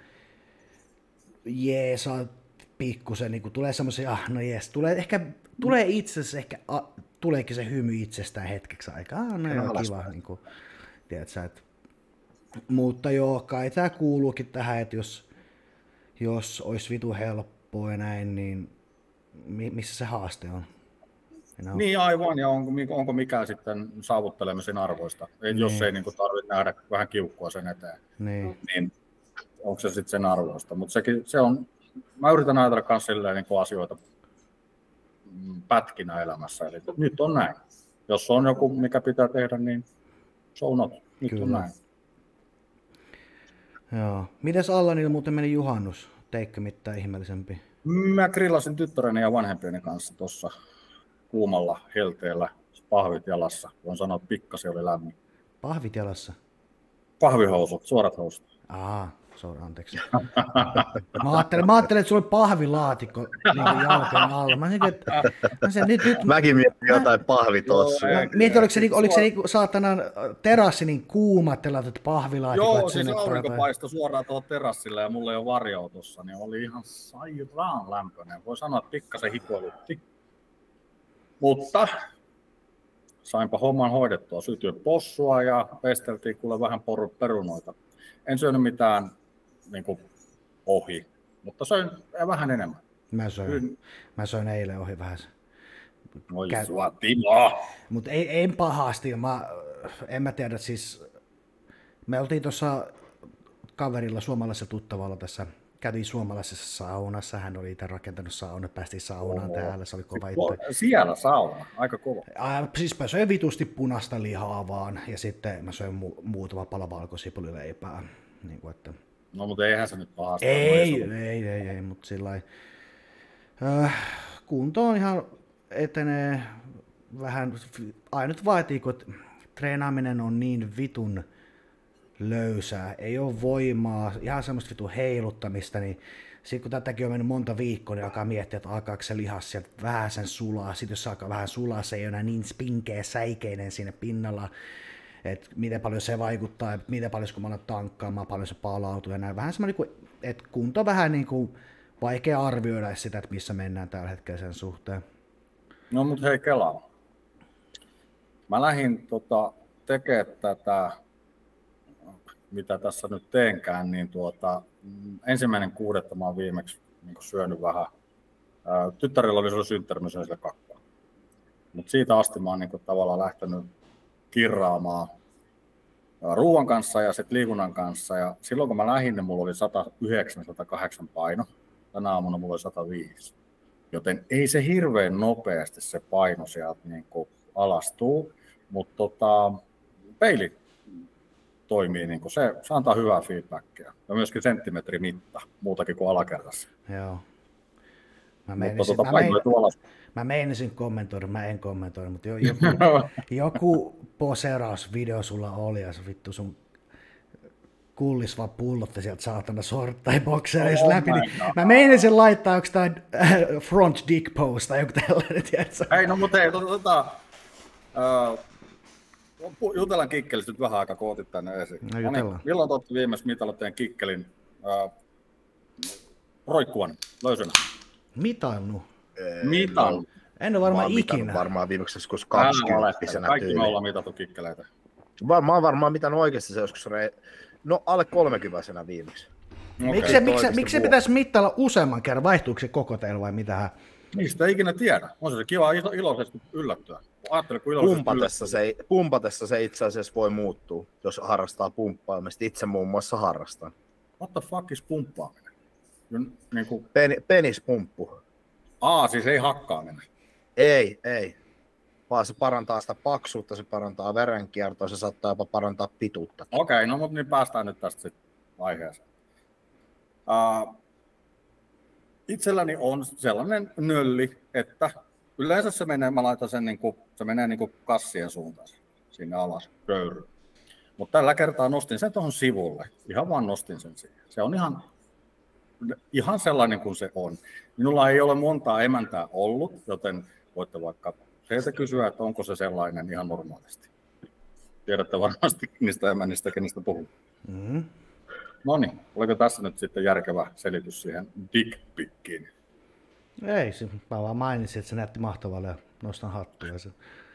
jeesaa pikkusen, niinku tulee semmoisia, ah no jees, tulee ehkä, tulee itsessä ehkä, a, tuleekin se hymy itsestään hetkeksi aikaa, ah no joo, kiva, niinku, tiedätkö, että, mutta joo, kai tää kuuluukin tähän, että jos, jos olisi vitu helppo ja näin, niin missä se haaste on? No. Niin aivan, ja onko, onko mikään sitten saavuttelemisen arvoista? Niin. Jos ei niin tarvitse nähdä vähän kiukkua sen eteen, niin, niin onko se sitten sen arvoista? Mutta sekin, se on, mä yritän ajatella myös silleen niin asioita pätkinä elämässä, eli nyt on näin. Jos on joku, mikä pitää tehdä, niin so not. Nyt Kyllä. on näin. Joo. Mites Allanilla muuten meni juhannus? Teikkö mitään ihmeellisempi? Mä grillasin tyttäreni ja vanhempieni kanssa tuossa kuumalla helteellä, pahvit jalassa. Voin sanoa, että pikkasen oli lämmin. Pahvit jalassa? Pahvihousut, suorat housut. Aa, sorry, anteeksi. Mä ajattelin, mä ajattelin, että sulla oli pahvilaatikko niin jalkojen alla. Mä sanoin, että, mä sanoin, nyt, nyt, Mäkin mietin mä, jotain pahvitossuja. Mietin, oliko se, niin, oliko se niin, saatanan terassi niin kuuma, että laitat pahvilaatikot? Joo, siis aurinko paistoi suoraan tuohon terassille ja mulla ei ole varjoa tuossa, niin oli ihan sairaan lämpöinen. Voi sanoa, että pikkasen hikoilutti. Mutta sainpa homman hoidettua. Sytyin possua ja pesteltiin kuule vähän perunoita. En syönyt mitään niin kuin, ohi, mutta söin vähän enemmän. Mä söin, mä söin eilen ohi vähän. Oi Kä... sua, Timo! Mutta ei, en pahasti. Mä, en mä tiedä, siis me oltiin tuossa kaverilla, suomalaisella tuttavalla tässä, kävin suomalaisessa saunassa, hän oli itse rakentanut sauna, päästiin saunaan Oho. täällä, se oli kova itse. Siellä sauna, aika kova. Äh, siis mä söin vitusti punaista lihaa vaan, ja sitten mä söin mu- muutama pala valkosipulileipää. Niin kuin, että... No mutta eihän se nyt pahasta. Ei, ei, ei, ei, ei, mutta sillä äh, kunto on ihan etenee vähän, ainut vaatii, kun treenaaminen on niin vitun löysää, ei ole voimaa, ihan semmoista vitun heiluttamista, niin sitten kun tätäkin on mennyt monta viikkoa, niin alkaa miettiä, että alkaako se lihas sieltä vähän sen sulaa, sitten jos se alkaa vähän sulaa, se ei ole enää niin spinkeä säikeinen siinä pinnalla, että miten paljon se vaikuttaa, että miten paljon kun mä alan tankkaamaan, paljon se palautuu ja näin. Vähän semmoinen, että kunto vähän niin kuin vaikea arvioida sitä, että missä mennään tällä hetkellä sen suhteen. No mut hei Kela, mä lähdin tota, tekemään tätä, mitä tässä nyt teenkään, niin tuota, ensimmäinen kuudetta mä oon viimeksi niin syönyt vähän. Tyttärillä oli se synttäri, mä söin sille kakkua. Mutta siitä asti mä oon niinku tavallaan lähtenyt kirraamaan ruoan kanssa ja sitten liikunnan kanssa. Ja silloin kun mä lähdin, niin mulla oli sata yhdeksän sata kahdeksan paino. Tänä aamuna mulla oli sata viisi. Joten ei se hirveän nopeasti se paino sieltä niinku alastuu. Mutta tota, peili toimii, niinku se, se antaa hyvää feedbackia. Ja myöskin senttimetrimitta, muutakin kuin alakerrassa. Joo. Mä meinasin, tota, mä, mein, mä meinasin kommentoida, mä en kommentoida, mutta jo, joku, joku poseerausvideo sulla oli ja se vittu sun kullis vaan pullotti sieltä saatana sorttai boksereissa oh läpi. Niin mä meinasin laittaa, onko tää front dick pose tai joku tällainen, tiedätkö? Ei, no mutta ei, tota, uh, jutellaan kikkelistä nyt vähän aikaa, kun otit tänne esiin. No, no niin, milloin te olette viimeis mitalla teidän kikkelin uh, roikkuvan löysänä? Mitannut? Mitannut. En ole varmaan ikinä. Varmaan viimeksi joskus kaksikymppisenä Kaikki tyyli. me ollaan mitattu kikkeleitä. Mä oon varmaan mitannut oikeasti se joskus, re... no alle kolmekymppisenä viimeksi. Okay. Miksi se, miksi, miksi se pitäisi mittailla useamman kerran? Vaihtuuko se koko teillä vai mitähän? Niistä ei ikinä tiedä. On se kiva ilo, iloisesti yllättyä. Ajattelin, kun iloisesti pumpatessa, se, pumpatessa se itse asiassa voi muuttua, jos harrastaa pumppaamista. Itse muun muassa harrastan. What the fuck is pumppaaminen? Niin kuin... Pen, penispumppu. Aa, siis ei hakkaaminen. Ei, ei. Vaan se parantaa sitä paksuutta, se parantaa verenkiertoa, se saattaa jopa parantaa pituutta. Okei, okay, no mutta niin päästään nyt tästä sitten aiheeseen. Uh, itselläni on sellainen nölli, että yleensä se menee, mä laitan sen niin kuin, se menee niin kuin kassien suuntaan sinne alas, köyryyn. Mutta tällä kertaa nostin sen tuohon sivulle, ihan vaan nostin sen siihen. Se on ihan, ihan sellainen kuin se on. Minulla ei ole montaa emäntää ollut, joten voitte vaikka teiltä kysyä, että onko se sellainen ihan normaalisti. Tiedätte varmasti niistä emännistä, kenestä puhun. Mm-hmm. No niin, oliko tässä nyt sitten järkevä selitys siihen dick pickiin? Ei, mä vaan mainitsin, että se näytti mahtavalle ja nostan hattua. Se...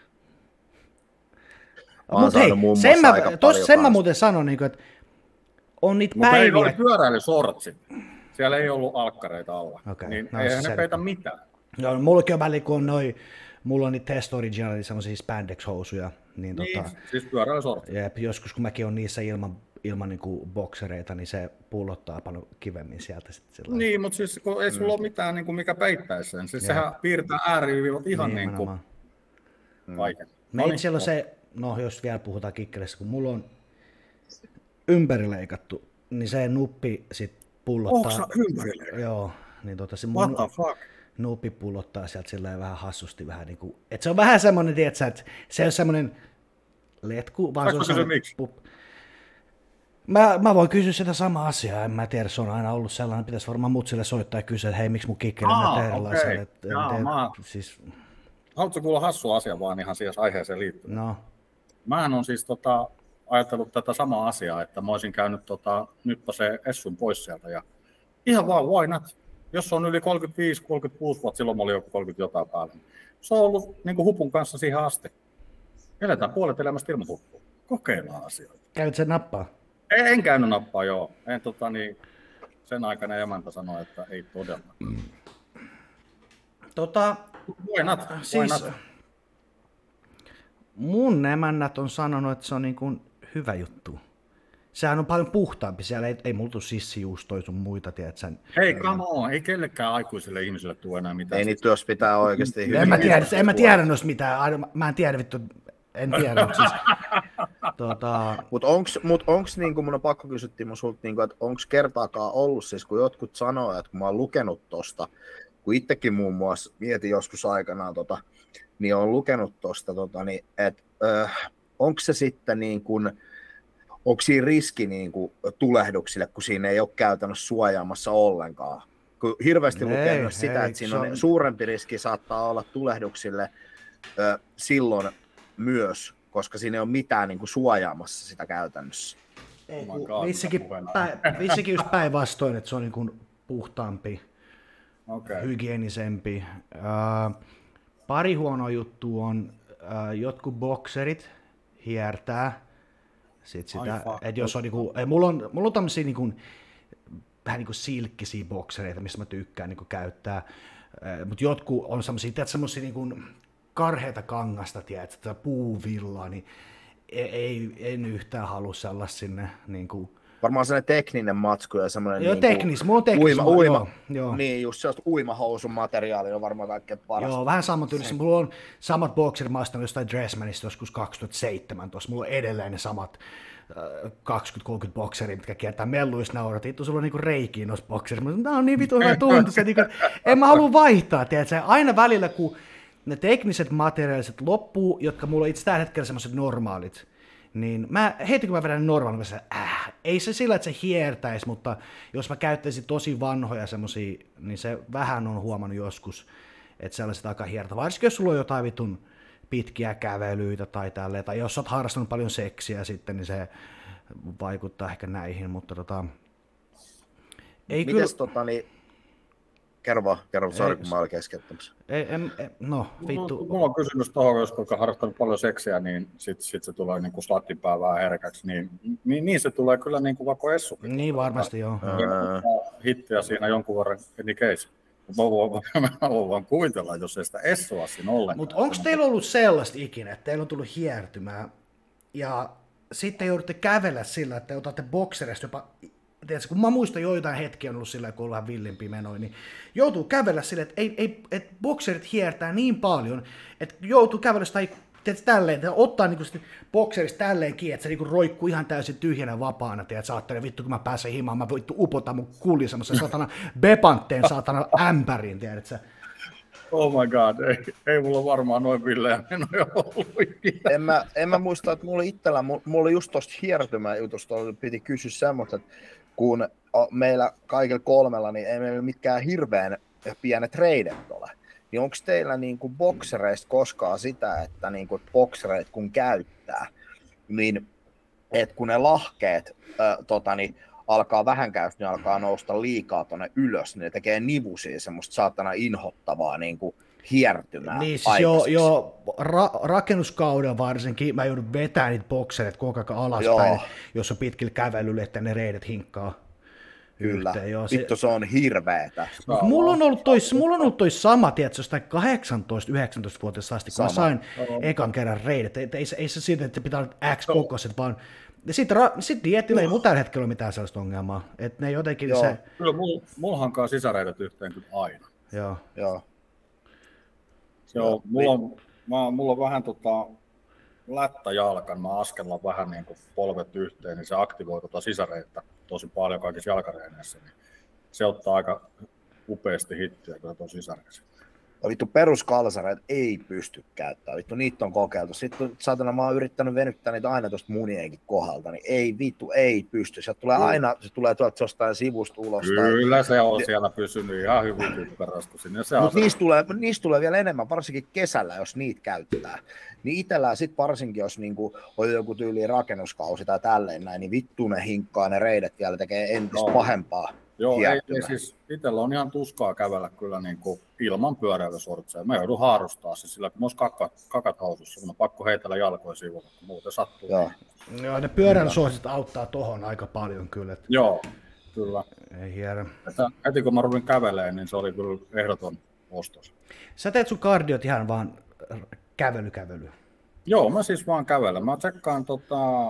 Mutta hei, sen mä, tos, sen mä muuten sanon, että on niitä Mutta päiviä... Mutta ei ole pyöräilysortsit. Siellä ei ollut alkkareita alla. Okay, niin no, eihän se ne peitä mitään. Joo, mullakin on väliin, kun on noi... Mulla on niitä Test Original, semmosia spandex-housuja. Niin, niin tota, siis pyöräilysortsit. Jep, joskus kun mäkin on niissä ilman, ilman niinku boksereita, niin se pullottaa paljon kivemmin sieltä. Sitten niin, mutta siis kun ei sulla mm. ole mitään, niin kuin mikä peittäisi sen. Siis sehän piirtää ääriviivat ihan niin, niin kuin kaiken. Meillä no, siellä on se, no jos vielä puhutaan kikkelissä, kun mulla on ympärileikattu, niin se nuppi sit pullottaa. Onko sä ympärileikattu? Joo. Niin tota, se What the fuck? Nuppi pullottaa sieltä silleen vähän hassusti. Vähän niin kuin, että se on vähän semmoinen, tietsä, että se ei ole semmoinen letku, vaan Saanko se on semmoinen... miksi? Mä, mä voin kysyä sitä samaa asiaa, en mä tiedä, se on aina ollut sellainen, pitäisi varmaan mutsille soittaa ja kysyä, että hei, miksi mun kikkeli näyttää erilaiselle. Okay. Et, Jaa, et, mä... siis... Haluatko kuulla hassua asiaa vaan ihan siihen aiheeseen liittyen? No. Mähän on siis tota, ajatellut tätä samaa asiaa, että mä olisin käynyt tota, nyppäseen Essun pois sieltä ja ihan vaan why not? Jos on yli kolmekymmentäviisi kolmekymmentäkuusi vuotta, silloin mä olin joku kolmekymmentä jotain päällä. Se on ollut niin kuin hupun kanssa siihen asti. Eletään puolet elämästä ilman huppua. Kokeillaan asioita. Käyt sen nappaa? En, en käynyt nappaa, joo. En, tota, niin, sen aikana emäntä sanoi, että ei todella. Mm. Tota, Voinat, siis, voinat. mun emännät on sanonut, että se on niin kuin hyvä juttu. Sehän on paljon puhtaampi. Siellä ei, ei mulla tule sissijuustoja sun muita, tiedätkö? Hei, come on. Ei kellekään aikuiselle ihmiselle tule enää mitään. Ei niitä jos pitää oikeasti hyvin. En mä tiedä, en mä tiedä noista mitään. Mä en tiedä, vittu, en tiedä. Mutta siis, tota... mut onks, mut onks niinku, mun on pakko kysyä Timo sulta, niinku, että onks kertaakaan ollut, siis kun jotkut sanoo, että kun mä oon lukenut tosta, kun itsekin muun muassa mietin joskus aikanaan, tota, niin on lukenut tosta, tota, niin, että äh, onko se sitten niin kuin, onko siinä riski niin kuin tulehduksille, kun siinä ei ole käytännössä suojaamassa ollenkaan? Kun hirveästi ei, lukee myös sitä, ei, että siinä on, on suurempi riski saattaa olla tulehduksille ö, silloin myös, koska siinä ei ole mitään niin kuin suojaamassa sitä käytännössä. Ei, vissikin, päin, vissikin just päinvastoin, että se on niin kuin puhtaampi, okay. hygienisempi. Uh, pari huonoa juttua on, uh, jotkut bokserit hiertää. Sit sitä, että jos on niinku, mulla on, mulla on tämmöisiä niinku, vähän niinku silkkisiä boksereita, missä mä tykkään niinku käyttää, mutta jotkut on semmoisia, tiedät semmoisia niinku karheata kangasta, tiedätkö, tätä puuvillaa, niin ei, en yhtään halua sellaista sinne. Niin kuin... Varmaan sellainen tekninen matsku ja semmoinen joo, niin teknis, mulla on teknis. uima, uima, joo, joo. Niin, just sellaista uimahousun materiaali on varmaan kaikkein paras. Joo, vähän samantyylistä. Mulla on samat boxerit, mä ostin jostain Dressmanista joskus kaksituhattaseitsemäntoista. Mulla on edelleen ne samat kaksikymmentä kolmekymmentä bokseria, mitkä kiertää melluissa naurat. Itse sulla on niinku reikiä noissa bokserissa. Nämä on niin vitu hyvä tuntu. Niinku, en mä halua vaihtaa, tiedätkö? Aina välillä, kun ne tekniset materiaalit loppuu, jotka mulla on itse tällä hetkellä semmoiset normaalit, niin mä, heti kun mä vedän normaalin, mä sanon, äh, ei se sillä, että se hiertäisi, mutta jos mä käyttäisin tosi vanhoja semmosia, niin se vähän on huomannut joskus, että sellaiset aika hiertä. Varsinkin jos sulla on jotain vitun pitkiä kävelyitä tai tälleen, tai jos sä oot harrastanut paljon seksiä sitten, niin se vaikuttaa ehkä näihin, mutta tota... Ei Mites kyllä... tota niin... Kerro vaan, kerro, sori kun mä olin keskeyttämässä. Ei, en, en, no, vittu. Mulla on kysymys tuohon, jos kuinka harrastanut paljon seksiä, niin sit, sit se tulee niin kuin slattinpää vähän herkäksi, niin, niin, niin se tulee kyllä niin kuin vaikka essukin. Niin varmasti joo. Ja hittiä siinä jonkun verran any case. Mä voin, mä voin vaan kuvitella, jos ei sitä essua siinä ollenkaan. Mutta onko teillä ollut sellaista ikinä, että teillä on tullut hiertymää ja sitten joudutte kävellä sillä, että te otatte bokserista jopa, tiedätkö, kun mä muistan joitain hetkiä on ollut sillä, kun on vähän villimpi menoin, niin joutuu kävellä sillä, että, ei, ei, että bokserit hiertää niin paljon, että joutuu kävellä tai tiedätkö, tälleen, että ottaa niinku bokserista tälleen kiinni, että se niinku roikkuu ihan täysin tyhjänä vapaana, tiedätkö, saattelee, vittu kun mä pääsen himaan, mä vittu upotan mun kulli semmoisen satana bepantteen satana ämpäriin, tiedätkö. Oh my god, ei, ei mulla varmaan noin villejä menoja ollut ikinä. En mä, en mä muista, että mulla itsellä, mulla oli just tosta hiertymäjutusta, piti kysyä semmoista, että kun meillä kaikilla kolmella, niin ei meillä mitkään hirveän pienet reidet ole. Niin onko teillä niinku boksereista koskaan sitä, että niinku boksereit kun käyttää, niin että kun ne lahkeet äh, tota, niin alkaa vähän käystä, niin alkaa nousta liikaa tuonne ylös, niin ne tekee nivusia semmoista saatana inhottavaa niinku hiertymää. Niin siis jo, jo ra- rakennuskauden varsinkin mä joudun vetämään niitä boksereita koko ajan alaspäin, jos on pitkillä kävelyllä, että ne reidet hinkkaa. Kyllä, yhteen, joo, se... vittu se on hirveetä. Mut mulla on ollut toi, mulla on ollut toi sama, tiedätkö, jostain kahdeksantoista yhdeksäntoista-vuotias asti, kun mä sain Sama. ekan kerran reidet. Ei, ei, ei se siitä, että pitää olla X-kokoiset, vaan sitten sit dietillä ei mulla tällä hetkellä ole mitään sellaista ongelmaa. Että ne jotenkin joo. se... Kyllä mulla, mulla hankaa sisäreidet yhteen kyllä aina. Joo. Joo. Se on, mulla, on, mä, mulla on vähän tota lättäjalkan, mä askellan vähän niin kuin polvet yhteen, niin se aktivoi tota sisäreittä tosi paljon kaikissa jalkareineissä, niin se ottaa aika upeasti hittiä kyllä tuon sisäreissä. Vittu peruskalsareita ei pysty käyttämään, vittu niitä on kokeiltu. Sitten saatana mä oon yrittänyt venyttää niitä aina tuosta munienkin kohdalta, niin ei vittu, ei pysty. Se tulee aina, se tulee tuolta jostain sivusta ulos. Kyllä se on siellä pysynyt ihan hyvin typpärästi sinne. Mutta niistä tulee, niistä tulee vielä enemmän, varsinkin kesällä, jos niitä käyttää. Niin itsellään sit varsinkin, jos niinku on joku tyyli rakennuskausi tai tälleen näin, niin vittu ne hinkkaa ne reidet vielä tekee entistä no. pahempaa. Joo, ei, ei siis itsellä on ihan tuskaa kävellä kyllä niin kuin ilman pyöräilysortseja. Mä joudun haarustaa se sillä, kun olisi kakat, kakat hausussa, kun on pakko heitellä jalkoja sivulla, kun muuten sattuu. Joo, Joo ne pyöräilysortsit auttaa tohon aika paljon kyllä. Että... Joo, kyllä. Ei hieno. Että heti kun mä ruvin kävelemään, niin se oli kyllä ehdoton ostos. Sä teet sun kardiot ihan vaan kävely-kävely? Joo, mä siis vaan kävelen. Mä tsekkaan tota...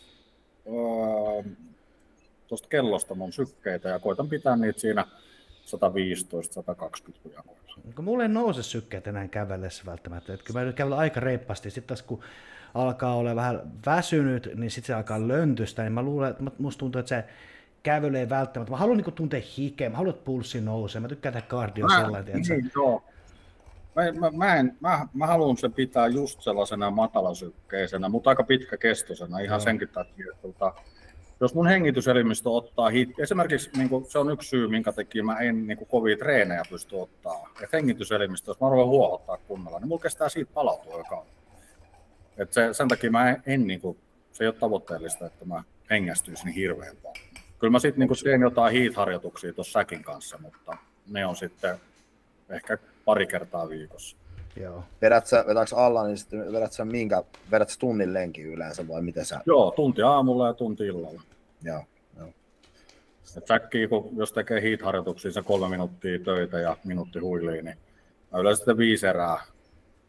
Öö, tuosta kellosta mun sykkeitä ja koitan pitää niitä siinä sata viisitoista sata kaksikymmentä kujakoilla. Mulla ei nouse sykkeet enää kävellessä välttämättä. Et kyllä mä kävelen aika reippaasti. Sitten taas kun alkaa olla vähän väsynyt, niin sitten se alkaa löntystä. Niin mä luulen, että musta tuntuu, että se kävely ei välttämättä. Mä haluan niinku tuntea hikeä, mä haluan, että pulssi nousee. Mä tykkään tehdä kardio sellainen. Niin, joo. Mä, mä, mä, en, mä, mä haluan sen pitää just sellaisena matalasykkeisenä, mutta aika pitkäkestoisena ihan joo. senkin takia, että jos mun hengityselimistö ottaa hit, esimerkiksi niin kuin, se on yksi syy, minkä takia mä en niin kuin, kovia treenejä pysty ottaa. Et hengityselimistö, jos mä ruvean huohottaa kunnolla, niin mulla kestää siitä palautua joka Et se, sen takia mä en, en niin kuin, se ei ole tavoitteellista, että mä hengästyisin niin hirveän paljon. Kyllä mä sitten niin teen jotain heat-harjoituksia tuossa säkin kanssa, mutta ne on sitten ehkä pari kertaa viikossa. Joo. Vedät sä, vedätkö alla, niin sitten vedät sä minkä, vedät sä tunnin lenkin yleensä vai miten sä? Joo, tunti aamulla ja tunti illalla. Joo, joo. Et säkkiä, kun jos tekee heat-harjoituksia, se kolme minuuttia töitä ja minuutti huiliin, niin mä yleensä sitten viisi erää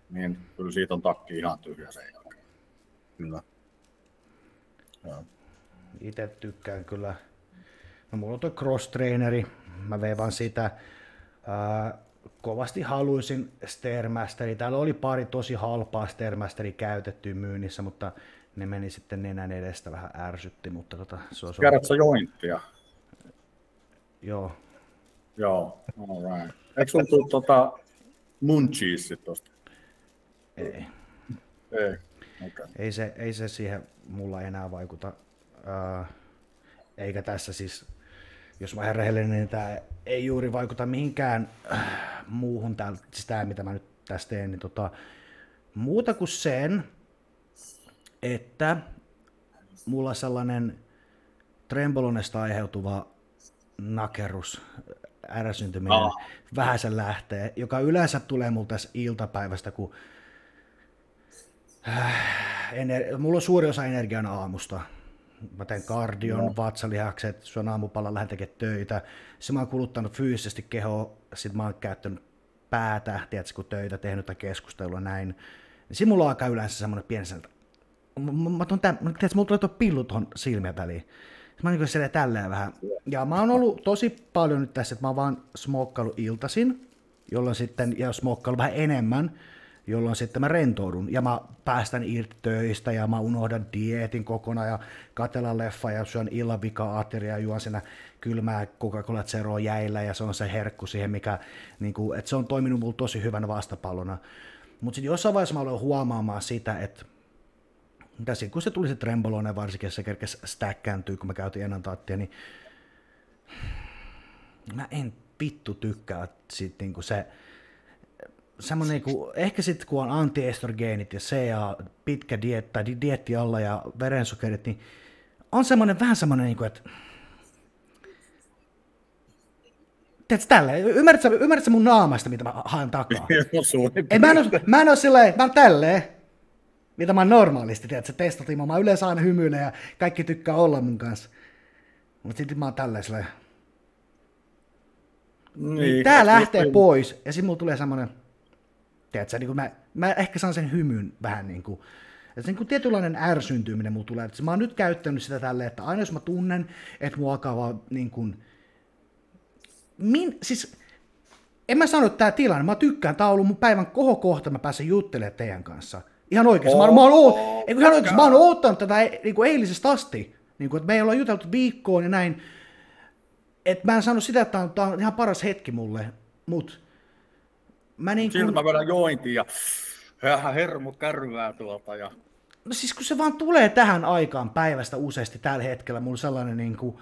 niin kyllä siitä on takki ihan tyhjä sen jälkeen. Kyllä. Joo. Itse tykkään kyllä. No, mulla on tuo cross-traineri, mä veivaan sitä. Ää, kovasti haluaisin Stairmasteria. Täällä oli pari tosi halpaa Stairmasteria käytettyä myynnissä, mutta ne meni sitten nenän edestä, vähän ärsytti. Mutta tota, se on... Tiedätkö jointtia? Joo. Joo, all right. Eikö sun tuu tota munchies tosta? Ei. Ei. Okay. Ei, se, ei se siihen mulla enää vaikuta. Ää, eikä tässä siis, jos mä rehellinen, niin tää ei juuri vaikuta mihinkään äh, muuhun, tää, siis tää mitä mä nyt tässä teen, niin tota, muuta kuin sen, että mulla sellainen trembolonesta aiheutuva nakerus, ärsyntyminen, oh. vähän sen lähtee, joka yleensä tulee mulla tässä iltapäivästä, kun äh, ener- mulla on suuri osa energian aamusta. Mä teen kardion, no. vatsalihakset, se on aamupalla, lähden tekemään töitä. Se mä oon kuluttanut fyysisesti kehoa, sit mä oon käyttänyt päätä, tiedätkö, kun töitä, tehnyt tai keskustelua näin. Siinä mulla alkaa yleensä semmoinen pieni sen, että mä tuon tämän, tiedätkö, mulla tulee tuo pillu tuohon silmien väliin. Mä oon niin kuin tälleen vähän. Ja mä oon ollut tosi paljon nyt tässä, että mä oon vaan smokkailu iltaisin, jolloin sitten, ja smokkailu vähän enemmän, jolloin sitten mä rentoudun ja mä päästän irti töistä ja mä unohdan dieetin kokonaan ja katsellaan leffa ja syön illan vika-ateria ja juon siinä kylmää Coca-Cola Zeroa jäillä ja se on se herkku siihen, mikä, niin kuin, että se on toiminut mulle tosi hyvänä vastapallona. Mutta sitten jossain vaiheessa mä aloin huomaamaan sitä, että tässä, kun se tuli se trembolone varsinkin, se kerkesi stäkkääntyy, kun mä käytin enantaattia, niin mä en vittu tykkää siitä niin kuin se semmoinen, niin kuin, ehkä sitten kun on antiestrogenit ja C A, pitkä dietti, tai dieetti alla ja verensokerit, niin on semmoinen vähän semmoinen, niin kuin, että tiedätkö tälleen, ymmärrätkö, ymmärrätkö mun naamasta, mitä mä haen takaa? Ei, mä en ole, mä en ole silleen, mä oon tälleen, mitä mä oon normaalisti, tiedätkö, testatin, mä yleensä aina hymyilen ja kaikki tykkää olla mun kanssa. Mutta sitten mä oon tälleen silleen. Niin, tää lähtee niin pois ja sitten mulla tulee semmoinen, tiedätkö, niin kuin mä, mä ehkä saan sen hymyn vähän niin kuin, että se niin kuin tietynlainen ärsyntyminen mulla tulee, että mä oon nyt käyttänyt sitä tälleen, että aina jos mä tunnen, että mua alkaa vaan niin kuin, min, siis en mä sano, että tää tilanne, mä tykkään, tää on ollut mun päivän kohokohta, mä pääsen juttelemaan teidän kanssa. Ihan oikeesti, oh, mä, mä, oon, oh, ihan oikeesti, mä oon oottanut tätä niin kuin eilisestä asti, niin kuin, että me ei olla juteltu viikkoon ja näin, että mä en sano sitä, että tää on ihan paras hetki mulle, mut mä niin kun... Siltä mä vedän jointiin ja vähän hermot kärryvää tuolta. Ja... No siis kun se vaan tulee tähän aikaan päivästä useasti tällä hetkellä, mulla on sellainen niin kuin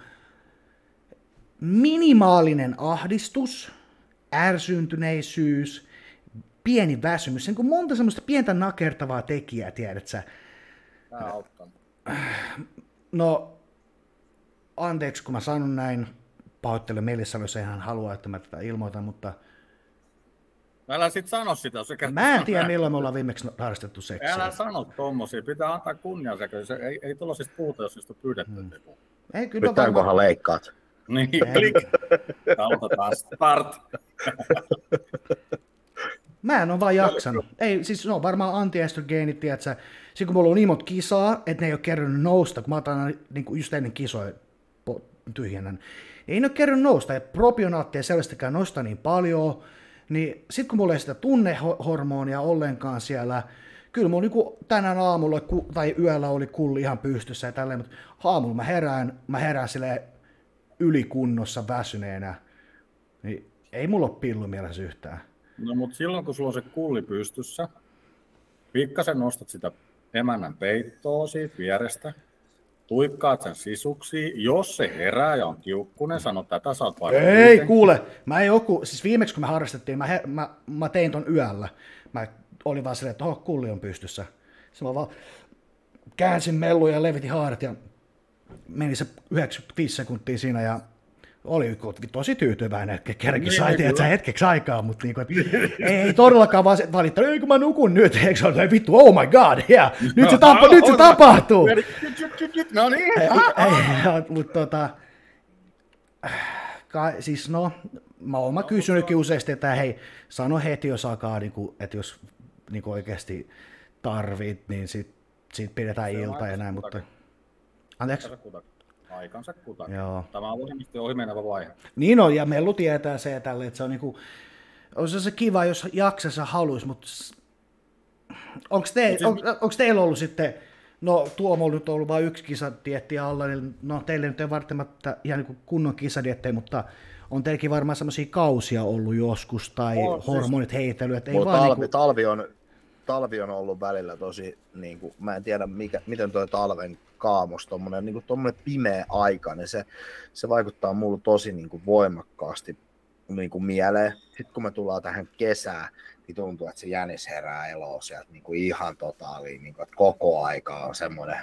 minimaalinen ahdistus, ärsyntyneisyys, pieni väsymys, niin kuin monta semmoista pientä nakertavaa tekijää, tiedät sä. Tää auttaa. No, anteeksi kun mä sanon näin, pahoittelen Melissa, jos ei hän halua, että mä tätä ilmoitan, mutta älä sit sano sitä. Se mä en tiedä, milloin me ollaan viimeksi harrastettu seksiä. Älä sano tommosia. Pitää antaa kunnia sekä. Se ei, ei tuollaisista puhuta, jos niistä on pyydetty. Mm. Ei, kyllä nyt tämän kohan leikkaat. Niin, klik. Aloitetaan start. Mä en ole vaan jaksanut. Ei, siis no varmaan antiestrogeenit, tiedätkö. Sitten kun mulla on niin monta kisaa, että ne ei ole kerännyt nousta, kun mä otan niin kuin just ennen kisoja tyhjennän. Ei ne ole kerännyt nousta, ja propionaattia sellaistakaan nosta niin paljon. Niin sit kun mulla ei sitä tunnehormonia ollenkaan siellä, kyllä mulla niinku tänään aamulla tai yöllä oli kulli ihan pystyssä ja tälleen, mutta aamulla mä herään, mä herään silleen ylikunnossa väsyneenä, niin ei mulla ole pillu mielessä yhtään. No mutta silloin kun sulla on se kulli pystyssä, pikkasen nostat sitä emännän peittoa siitä vierestä, tuikkaat sen sisuksiin, jos se herää ja on kiukkunen, sano tätä, sä oot vaikka Ei, kuitenkin. Kuule, mä ei joku, siis viimeksi kun me harrastettiin, mä, he, mä, mä tein ton yöllä, mä olin vaan silleen, että oho, kulli on pystyssä. Sitten mä vaan käänsin melluja ja levitin haaret ja meni se yhdeksänkymmentäviisi sekuntia siinä ja oli tosi tyytyväinen, että kerrankin sai niin, tiedät, hetkeksi aikaa, mutta niinku, ei, ei todellakaan vaan valittanut, ei kun mä nukun nyt, eikö se ole vittu, oh my god, yeah, nyt, se, tapa, nyt se tapahtuu. No niin. Mutta tota, siis no, mä oon kysynytkin useasti, että hei, sano heti, jos alkaa, niinku, että jos niin kuin oikeasti tarvit, niin sit, siitä pidetään Se on ilta ja näin, kutakin. mutta... Anteeksi? Aikansa kutakin. Aikansa kutakin. Joo. Tämä on varmasti ohimenevä vaihe. Niin on, ja Mellu tietää se tälle, että se on niinku... On se kiva, jos jaksessa haluaisi, mutta... Onko te, Mut siis- on, teillä ollut sitten... No Tuomo on nyt ollut vain yksi kisadietti alla, niin no teille nyt ei välttämättä ihan niin kunnon kisadiettejä, mutta on teilläkin varmaan semmoisia kausia ollut joskus, tai On, siis- hormonit heitellyt, että ei Mulla vaan talvi, niinku... talvi, on, talvi on ollut välillä tosi, niin kuin, mä en tiedä mikä, miten toi talven kaamos, tommonen, niin kuin, tommonen pimeä aika, niin se, se vaikuttaa mulle tosi niin kuin, voimakkaasti niin kuin, mieleen. Sitten kun me tullaan tähän kesään, niin tuntuu, että se jänis herää eloa sieltä niin kuin, ihan totaaliin, niin kuin, että koko aika on semmoinen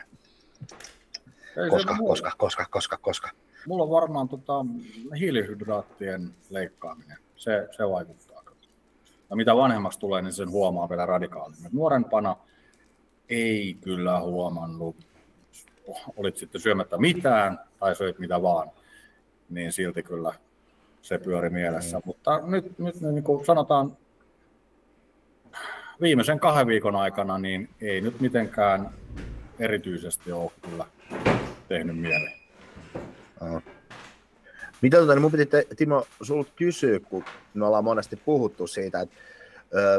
Ei koska, se koska, koska, koska, koska. Mulla on varmaan tota, hiilihydraattien leikkaaminen. Se, se vaikuttaa. Ja mitä vanhemmaksi tulee, niin sen huomaa vielä radikaalimmin. Nuorempana ei kyllä huomannut, olit sitten syömättä mitään tai söit mitä vaan, niin silti kyllä se pyöri mielessä. Mm. Mutta nyt, nyt niin kuin sanotaan, viimeisen kahden viikon aikana niin ei nyt mitenkään erityisesti ole kyllä tehnyt mieleen. Oh. Mitä tota, niin mun piti te, Timo sulta kysyä, kun me ollaan monesti puhuttu siitä, että ö,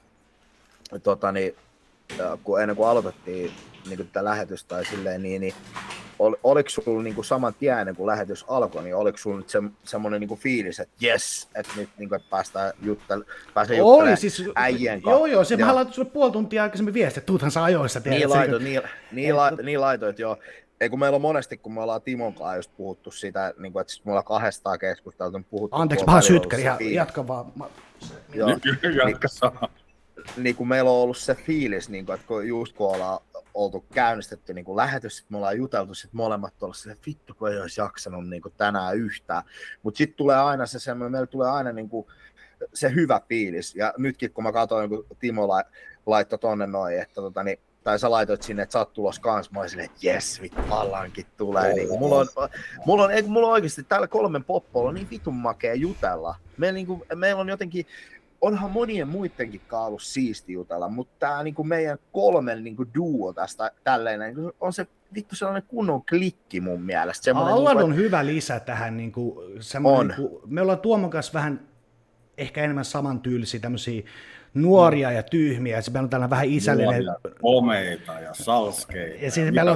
tota, niin, kun ennen kuin aloitettiin niin kuin tätä lähetystä tai silleen, niin, niin ol, oliko sulla niin kuin saman tien ennen kuin lähetys alkoi, niin oliko sulla nyt se, semmoinen niin kuin fiilis, että jes, että nyt niin kuin, että päästään juttel, pääsee juttelemaan siis, äijien kanssa? Joo, joo, se mä laitoin sulle puoli tuntia aikaisemmin viestiä, että tuuthan sä ajoissa tehdä. Niin laitoit, niin, niin, la, niin laitoit, joo. Ei kun meillä on monesti, kun me ollaan Timon kanssa just puhuttu siitä, niin kuin, että me ollaan kahdestaan keskusteltu, niin puhuttu... Anteeksi, mä oon sytkäri, jatka vaan. Mä... Joo, Jatka saa. Niin kuin meillä on ollut se fiilis, niin kuin, että kun just kun ollaan oltu käynnistetty niin kuin lähetys, sit me ollaan juteltu sit molemmat tuolla silleen, että vittu kun ei olisi jaksanut niin kuin tänään yhtään. Mutta sitten tulee aina se semmoinen, meillä tulee aina niin kuin se hyvä fiilis. Ja nytkin kun mä katsoin, kun Timo la, laittoi tonne noin, että tota, niin, tai sä laitoit sinne, että sä oot tulos kans, mä olin silleen, että jes, vittu vallankin tulee. Niin kuin, mulla, on, mulla, on, ei, mulla on oikeasti täällä kolmen poppoilla on niin vitun makea jutella. Meillä, niin kuin, meillä on jotenkin, onhan monien muidenkin ollut siisti jutella, mutta tää niin kuin meidän kolmen niin kuin duo tästä tälleen, niin on se vittu sellainen kunnon klikki mun mielestä. Allan niin on hyvä lisä tähän, niin kuin, on. Niin kuin, me ollaan Tuomon kanssa vähän ehkä enemmän samantyylisiä tämmöisiä nuoria mm. ja tyhmiä, ja se meillä on tällainen vähän isällinen... Omeita ja salskeita. Ja siis meillä on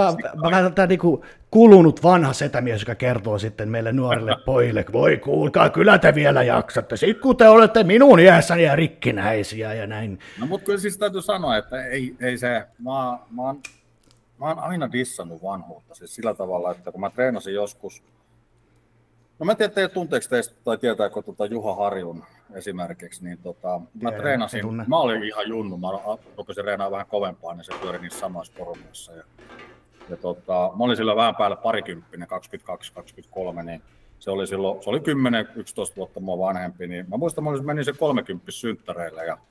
tämä niinku kulunut vanha setämies, joka kertoo sitten meille nuorille pojille, voi kuulkaa, kyllä te vielä jaksatte, sit kun te olette minun iässäni ja rikkinäisiä ja näin. No mutta kyllä siis täytyy sanoa, että ei, ei se, mä, mä, oon, mä oon aina dissannut vanhuutta, siis sillä tavalla, että kun mä treenasin joskus, no mä en tiedä, tunteeko teistä tai tietääkö tuota Juha Harjun esimerkiksi, niin tota, mä Tiedän, treenasin, mä olin ihan junnu, mä rupesin treenaamaan vähän kovempaa, niin se pyöri niissä samoissa porukassa. Ja, ja tota, mä olin silloin vähän päällä parikymppinen, kaksikymmentäkaksi kaksikymmentäkolme, niin se oli silloin, se oli kymmenen yksitoista vuotta mua vanhempi, niin mä muistan, mä menin se kolmekymppis synttäreille ja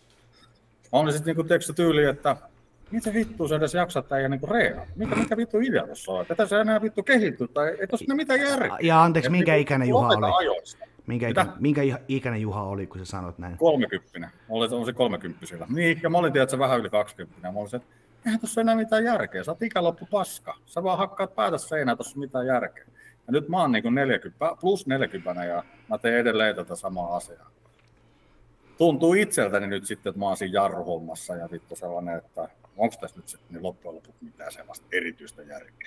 mä olin sitten niinku teekö tyyli, että mitä vittua sä edes jaksat äijä niinku reenaa? Mikä, mikä vittu idea tossa on? Tätä sä enää vittu kehitty tai ei tossa ole mitään järkeä. Ja anteeksi, Et minkä niinku, ikäinen Juha oli? Ajoista. Minkä, ikä, minkä ikäinen Juha oli, kun sä sanoit näin? Kolmekymppinen. Mä olin, olin kolmekymppisillä. Niin, ja mä olin tiedätkö, vähän yli kaksikymppinen. Mä olin se, että eihän tossa enää mitään järkeä. Sä oot ikäloppu paska. Sä vaan hakkaat päätä seinään, tossa mitään järkeä. Ja nyt mä oon niinku neljäkymmentä, plus neljäkymmentä ja mä teen edelleen tätä samaa asiaa. Tuntuu itseltäni nyt sitten, että mä oon siinä jarruhommassa ja vittu sellainen, että onko tässä nyt sitten niin loppujen lopuksi mitään sellaista erityistä järkeä?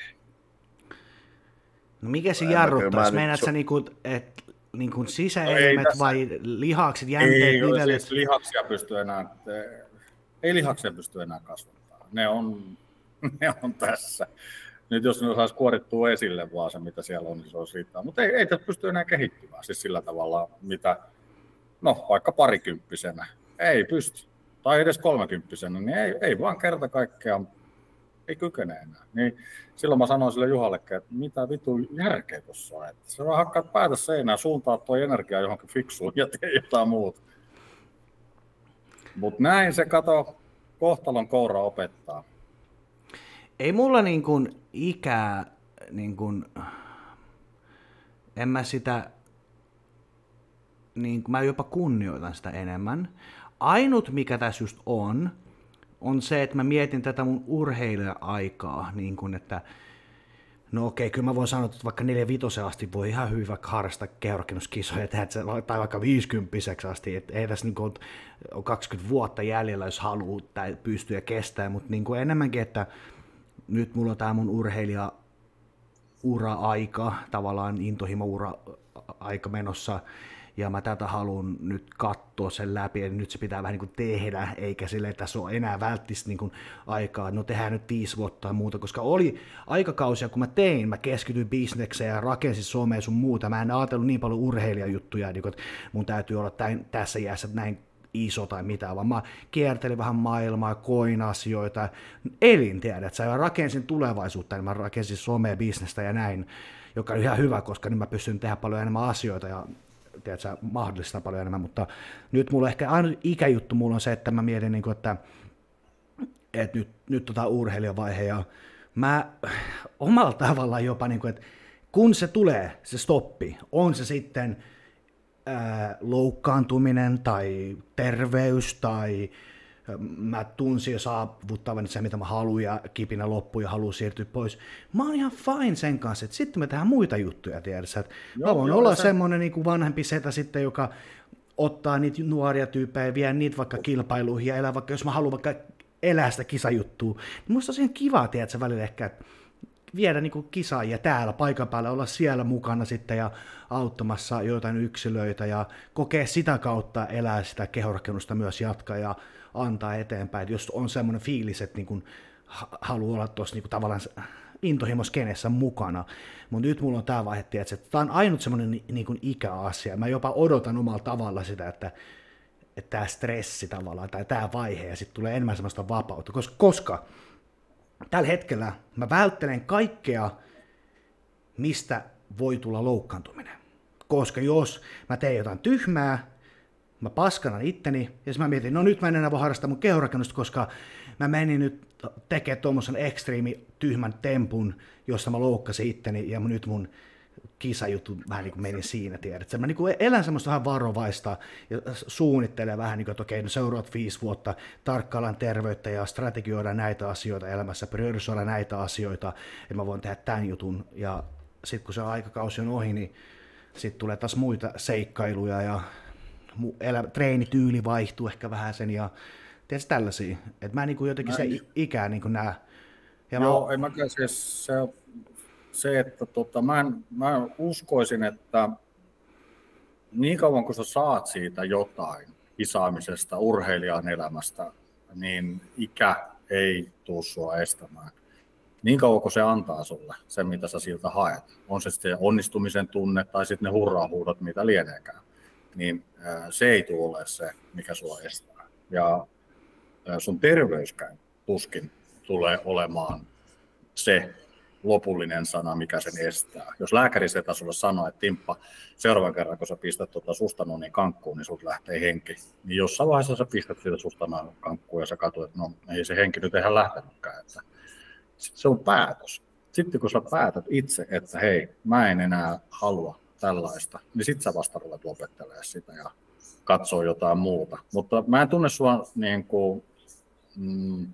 No mikä se jarruttaisi? Meinaat sä niinku, että niinku sisäelimet no vai lihakset, jänteet, ei, nivellet? Siis lihaksia pysty enää, ei lihaksia pysty enää kasvattamaan. Ne on, ne on tässä. Nyt jos ne saisi kuorittua esille vaan se, mitä siellä on, niin se olisi riittää. Mutta ei, ei tässä pysty enää kehittymään siis sillä tavalla, mitä, no vaikka parikymppisenä, ei pysty. Tai edes kolmekymppisenä, niin ei, ei vaan kerta kaikkiaan, ei kykene enää. Niin silloin mä sanoin sille Juhallekin, että mitä vitu järkeä tuossa on. Että sä vaan hakkaat päätä seinään, suuntaa tuo energiaa johonkin fiksuun ja tee jotain muuta. Mutta näin se kato, kohtalon koura opettaa. Ei mulla niin kuin ikää, niin kuin, en mä sitä, niin kuin, mä jopa kunnioitan sitä enemmän. Ainut, mikä tässä just on, on se, että mä mietin tätä mun urheilija-aikaa, niin kuin, että no okei, kyllä mä voin sanoa, että vaikka neljä vitosen asti voi ihan hyvin vaikka harrastaa kehonrakennuskisoja, tai vaikka viisikymppiseksi asti, että ei tässä niin kuin ole kaksikymmentä vuotta jäljellä, jos haluaa tai pystyy ja kestää, mutta niin kuin enemmänkin, että nyt mulla on tää mun urheilija-ura-aika, tavallaan intohimo-ura-aika menossa, ja mä tätä haluan nyt katsoa sen läpi, ja nyt se pitää vähän niin kuin tehdä, eikä sille, että tässä on enää välttämättä niin kuin aikaa, no tehdään nyt viisi vuotta tai muuta, koska oli aikakausia, kun mä tein, mä keskityin bisnekseen ja rakensin somea sun muuta, mä en ajatellut niin paljon urheilijajuttuja, niin kuin, että mun täytyy olla tämän, tässä iässä näin iso tai mitään, vaan mä kiertelin vähän maailmaa, koin asioita, elin tiedät, että mä rakensin tulevaisuutta, niin mä rakensin somea, bisnestä ja näin, joka on ihan hyvä, koska nyt mä pystyn tehdä paljon enemmän asioita ja tiedätkö, mahdollistaa paljon enemmän, mutta nyt mulla ehkä aina ikäjuttu mulla on se, että mä mietin, niin kuin, että, että nyt, nyt tota urheilijavaihe ja mä omalla tavallaan jopa, niin kuin, että kun se tulee, se stoppi, on se sitten ää, loukkaantuminen tai terveys tai mä tunsin jo saavuttavan se, mitä mä haluan ja kipinä loppuu ja haluan siirtyä pois. Mä oon ihan fine sen kanssa, että sitten me tehdään muita juttuja, tiedätkö. Joo, mä voin joo, olla se semmoinen niin kuin vanhempi setä sitten, joka ottaa niitä nuoria tyyppejä ja vie niitä vaikka kilpailuihin ja elää vaikka, jos mä haluan vaikka elää sitä kisajuttua, niin musta on ihan kiva, tiedätkö, välillä ehkä, että viedä niin kuin kisaajia täällä paikan päällä, olla siellä mukana sitten ja auttamassa joitain yksilöitä ja kokea sitä kautta elää sitä kehonrakennusta myös jatkaa ja antaa eteenpäin, että jos on semmoinen fiilis, että niin kuin haluaa olla tuossa niin tavallaan intohimoskenessä mukana, mutta nyt mulla on tämä vaihe, että tämä on ainut semmoinen niin kuin ikäasia, mä jopa odotan omalla tavalla sitä, että, että tämä stressi tavallaan, tai tämä vaihe, ja sitten tulee enemmän semmoista vapautta, koska, koska tällä hetkellä mä välttelen kaikkea, mistä voi tulla loukkaantuminen, koska jos mä teen jotain tyhmää, mä paskanan itteni, ja mä mietin, no nyt mä en enää voi harrastaa mun kehorakennusta, koska mä menin nyt tekemään tuommoisen ekstriimi tyhmän tempun, jossa mä loukkasin itteni, ja nyt mun kisajuttu vähän niin kuin meni siinä, tiedät. Mä niin kuin elän semmoista vähän varovaista, ja suunnittelen vähän niin kuin, että okei, no seuraavat viisi vuotta tarkkaillaan terveyttä, ja strategioidaan näitä asioita elämässä, priorisoidaan näitä asioita, että mä voin tehdä tämän jutun, ja sitten kun se aikakausi on ohi, niin sitten tulee taas muita seikkailuja, ja Elä, treenityyli vaihtuu ehkä vähän sen ja tietysti tällaisia, että mä en niin kuin jotenkin mä se ikää niin kuin näe. Ja joo, mä... en mäkään siis se, se että tota, mä, en, mä uskoisin, että niin kauan kun sä saat siitä jotain kisaamisesta, urheilijan elämästä, niin ikä ei tuu sua estämään. Niin kauan kun se antaa sulle se, mitä sä siltä haet, on se sitten onnistumisen tunne tai sitten ne hurraahuudot, mitä lieneekään, niin se ei tule ole se, mikä sua estää. Ja sun terveyskään tuskin tulee olemaan se lopullinen sana, mikä sen estää. Jos lääkäri setä sulle sanoo, että Timppa, seuraavan kerran kun sä pistät tuota sustanoonin kankkuun, niin sulta lähtee henki. Niin jossain vaiheessa sä pistät siitä sustanoonin kankkuun ja sä katsot, että no ei se henki nyt ihan lähtenytkään. Että sitten se on päätös. Sitten kun sä päätät itse, että hei, mä en enää halua tällaista, niin sit sä vasta ruvet lopettelemaan sitä ja katsoo jotain muuta. Mutta mä en tunne sua niin kuin, mm,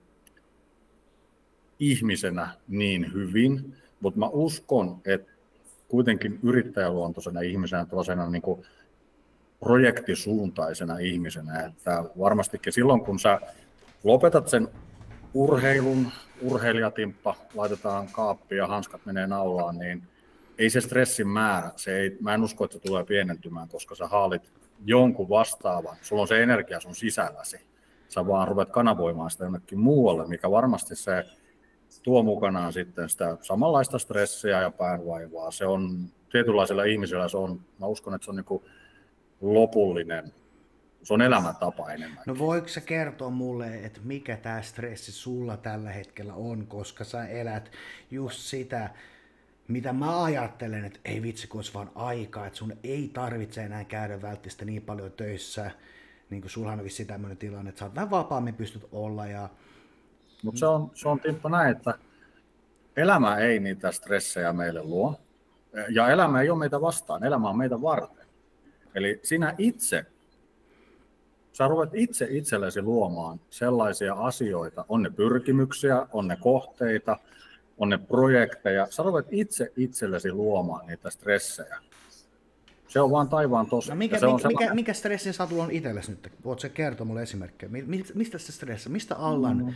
ihmisenä niin hyvin, mutta mä uskon, että kuitenkin yrittäjäluontoisena ihmisenä, tällaisena niin kuin projektisuuntaisena ihmisenä, että varmastikin silloin kun sä lopetat sen urheilun, urheilijatimppa, laitetaan kaappiin ja hanskat menee naulaan, niin ei se stressin määrä, se ei, mä en usko, että se tulee pienentymään, koska sä haalit jonkun vastaavan, sulla on se energia sun sisälläsi, sä vaan ruvet kanavoimaan sitä jonnekin muualle, mikä varmasti se tuo mukanaan sitten sitä samanlaista stressiä ja päänvaivaa. Se on tietynlaisella ihmisellä, se on, mä uskon, että se on niin kuin lopullinen, se on elämäntapa enemmän. No voiko sä kertoa mulle, että mikä tämä stressi sulla tällä hetkellä on, koska sä elät just sitä, mitä mä ajattelen, että ei vitsi, kun olisi vaan aikaa, että sun ei tarvitse enää käydä välttämättä niin paljon töissä, niin kuin sulla on vissiin tämmöinen tilanne, että sä oot vähän vapaammin pystyt olla. Ja... Mutta se on, se on Timppa näin, että elämä ei niitä stressejä meille luo, ja elämä ei ole meitä vastaan, elämä on meitä varten. Eli sinä itse Sä ruvet itse itsellesi luomaan sellaisia asioita, on ne pyrkimyksiä, on ne kohteita, on ne projekteja. Sä ruvet itse itsellesi luomaan niitä stressejä. Se on vaan taivaan tosi. No mikä, se on mikä, sellainen... mikä, mikä stressin sä on itsellesi nyt? Voit sä kertoa mulle esimerkkejä? Mistä se stressi? Mistä Allan? Mm.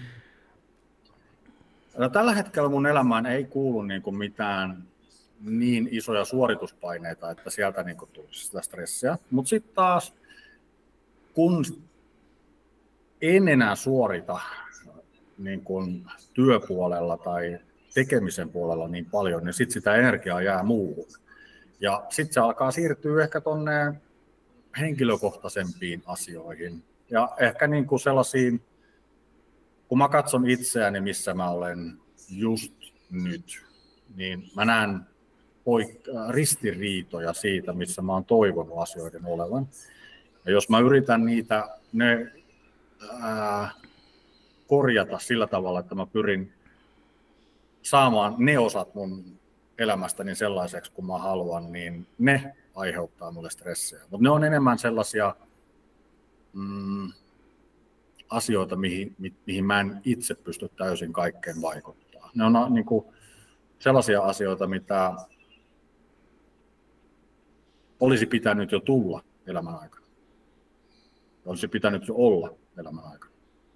No, tällä hetkellä mun elämään ei kuulu niin kuin mitään niin isoja suorituspaineita, että sieltä niin kuin tulisi sitä stressiä. Mutta sitten taas, kun en enää suorita niin kuin työpuolella tai tekemisen puolella niin paljon, niin sitten sitä energiaa jää muuhun. Ja sitten se alkaa siirtyä ehkä tuonne henkilökohtaisempiin asioihin ja ehkä niin kuin sellaisiin, kun mä katson itseäni, missä mä olen just nyt, niin mä näen poik- ristiriitoja siitä, missä mä oon toivonut asioiden olevan. Ja jos mä yritän niitä ne, ää, korjata sillä tavalla, että mä pyrin saamaan ne osat mun elämästäni sellaiseksi kuin mä haluan, niin ne aiheuttaa mulle stressejä. Mutta ne on enemmän sellaisia mm, asioita, mihin, mi, mihin mä en itse pysty täysin kaikkeen vaikuttaa. Ne on niin kuin sellaisia asioita, mitä olisi pitänyt jo tulla elämän aikana. Olisi pitänyt jo olla elämän aikana.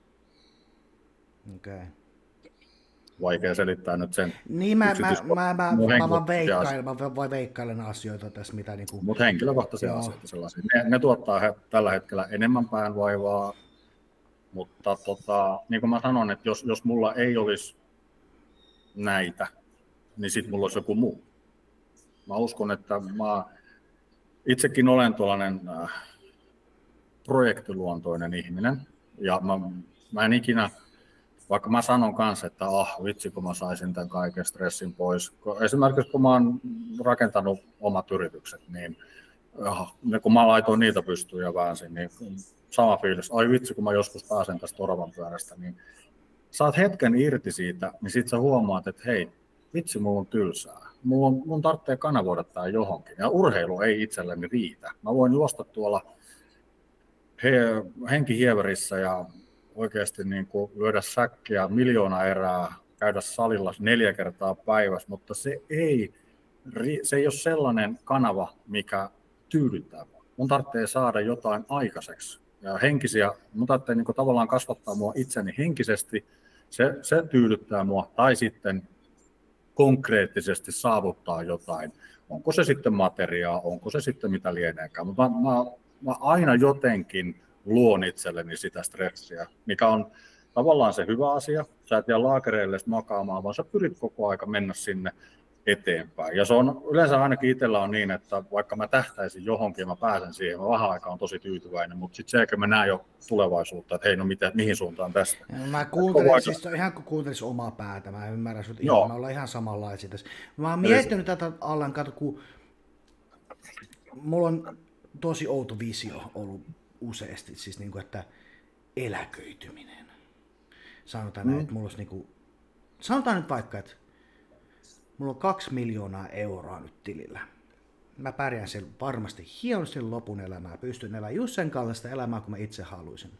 Okay. Vaikea selittää nyt sen. Niin, mä, mä, mä, mä, mä vaan veikkailen, mä vaan veikkailen asioita tässä, mitä niinku... Mutta henkilökohtaisia Joo. asioita sellaisia. Ne, ne tuottaa he, tällä hetkellä enemmän päänvaivaa, mutta tota, niin kuin mä sanon, että jos, jos mulla ei olisi näitä, niin sitten mulla olisi joku muu. Mä uskon, että mä itsekin olen tuollainen äh, projektiluontoinen ihminen, ja mä, mä en ikinä, vaikka mä sanon kanssa, että ah, vitsi, kun mä saisin tämän kaiken stressin pois. Esimerkiksi kun mä oon rakentanut omat yritykset, niin ah, kun mä laitoin niitä pystyyn ja väänsin, niin sama fiilis, ai vitsi, kun mä joskus pääsen tästä oravan pyörästä, niin saat hetken irti siitä, niin sit sä huomaat, että hei, vitsi, mulla on tylsää. Mun, mun tarvitsee kanavoida tää johonkin. Ja urheilu ei itselleni riitä. Mä voin juosta tuolla he, henkihieverissä ja oikeasti niin kuin lyödä säkkiä miljoona erää, käydä salilla neljä kertaa päivässä, mutta se ei, se ei ole sellainen kanava, mikä tyydyttää. Mun tarvitsee saada jotain aikaiseksi. Ja henkisiä, mun tarvitsee niin kuin tavallaan kasvattaa mua itseni henkisesti, se, se tyydyttää mua, tai sitten konkreettisesti saavuttaa jotain. Onko se sitten materiaa, onko se sitten mitä lieneekään, mutta mä, mä, mä aina jotenkin luon itselleni sitä stressiä, mikä on tavallaan se hyvä asia. Sä et jää laakereille makaamaan, vaan sä pyrit koko aika mennä sinne eteenpäin. Ja se on yleensä ainakin itsellä on niin, että vaikka mä tähtäisin johonkin ja mä pääsen siihen, mä vähän aikaa on tosi tyytyväinen, mutta sitten se, eikä mä näen jo tulevaisuutta, että hei, no mitä, mihin suuntaan tästä. Ja mä kuuntelen, aika... siis ihan kun kuuntelisi omaa päätä, mä ymmärrän sut ihan, me ollaan ihan samanlaisia tässä. Mä oon miettinyt tätä Allan, kato, kun mulla on tosi outo visio ollut useasti, siis niin kuin, että eläköityminen. Sanotaan mm. näin, että mulla olisi niin kuin, sanotaan nyt vaikka, että mulla on kaksi miljoonaa euroa nyt tilillä. Mä pärjään sen varmasti hienosti lopun elämää. Pystyn elämään just sen kaltaista elämää, kun mä itse haluaisin.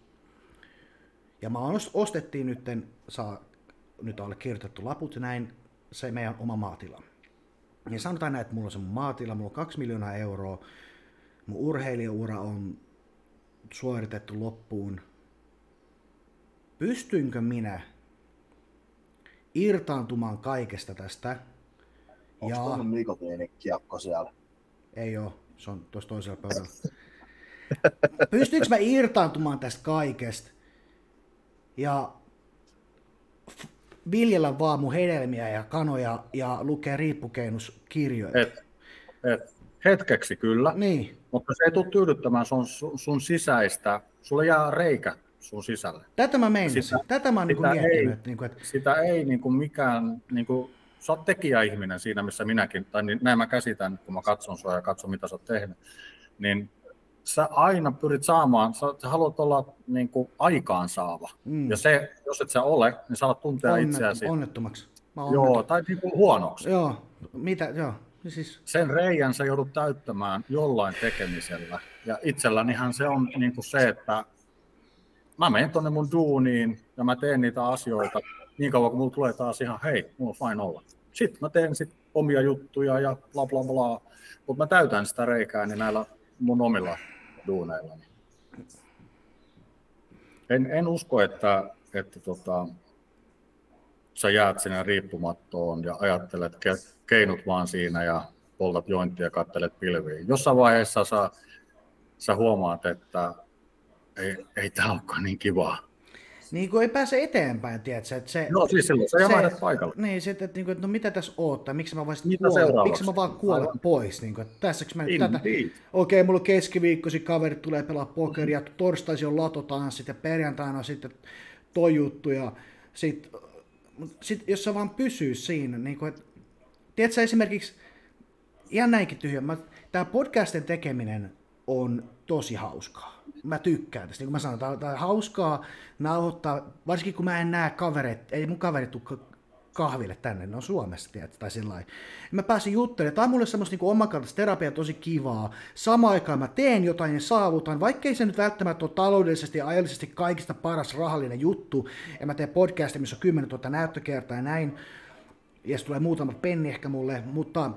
Ja mä ostettiin nytten, saa nyt allekirjoitettu laput ja näin, se meidän oma maatila. Ja sanotaan näin, että mulla on se mun maatila, mulla on kaksi miljoonaa euroa. Mun urheilijaura on suoritettu loppuun. Pystynkö minä irtaantumaan kaikesta tästä? Onko tuonne nikotiinikiekko siellä? Ei oo, se on tuossa toisella pöydällä. Pystyykö mä irtaantumaan tästä kaikesta ja f- viljellä vaan mun hedelmiä ja kanoja ja lukea riippukeinuskirjoja? Et, et, hetkeksi kyllä, niin. Mutta se ei tule tyydyttämään sun, sun sisäistä, sulle jää reikä sun sisälle. Tätä mä meinasin, sitä, tätä mä oon niin miettinyt. Niin kuin, että... Sitä ei niin kuin mikään, niin kuin, sä oot tekijäihminen siinä, missä minäkin, tai niin, näin mä käsitän, kun mä katson sua ja katson, mitä sä oot tehnyt, niin sä aina pyrit saamaan, sä, sä haluat olla niin kuin aikaansaava. Mm. Ja se, jos et sä ole, niin sä alat tuntea Onnet, itseäsi. Onnettomaksi. Joo, tai niin kuin huonoksi. Joo, mitä, joo. Siis... Sen reijän sä joudut täyttämään jollain tekemisellä. Ja itsellänihän se on niin kuin se, että mä menen tonne mun duuniin ja mä teen niitä asioita niin kauan, kun mulla tulee taas ihan hei, mulla on fine olla. Sitten mä teen sit omia juttuja ja bla bla bla, mutta mä täytän sitä reikää niin näillä mun omilla duuneilla. En, en usko, että, että tota, sä jäät sinne riippumattoon ja ajattelet keinut vaan siinä ja poltat jointia ja kattelet pilviin. Jossain vaiheessa sä, sä huomaat, että ei, ei tää olekaan niin kivaa. Niin kuin ei pääse eteenpäin, tiedätkö? Että se, no siis silloin sä jämähdät paikalle. Niin, sitten, että, että no mitä tässä oottaa, miksi mä vaan kuolen, miksi mä vaan kuolen Aivan. pois, niin kuin, että tässäks mä nyt tätä, okei, okay, mulla on keskiviikkosi, kaverit tulee pelaa pokeria, torstaisin on latotanssit ja perjantaina on sitten toi juttu ja sit, sit jos sä vaan pysyy siinä, niin kuin, että, tiedätkö esimerkiksi, ihan näinkin tyhjä, mä, tää podcastin tekeminen on tosi hauskaa. Mä tykkään tästä, niin kuin mä sanoin, tää on hauskaa nauhoittaa, varsinkin kun mä en näe kavereita, ei mun kaverit tule kahville tänne, ne on Suomessa, tiedät, tai sillä lailla. Mä pääsin juttelemaan, tää on mulle semmoista niin omakaltaista terapiaa tosi kivaa. Samaan aikaan mä teen jotain ja saavutan, vaikkei se nyt välttämättä ole taloudellisesti ja ajallisesti kaikista paras rahallinen juttu, ja mä teen podcastia, missä on kymmenen tuhatta näyttökertaa ja näin, ja se tulee muutama penni ehkä mulle, mutta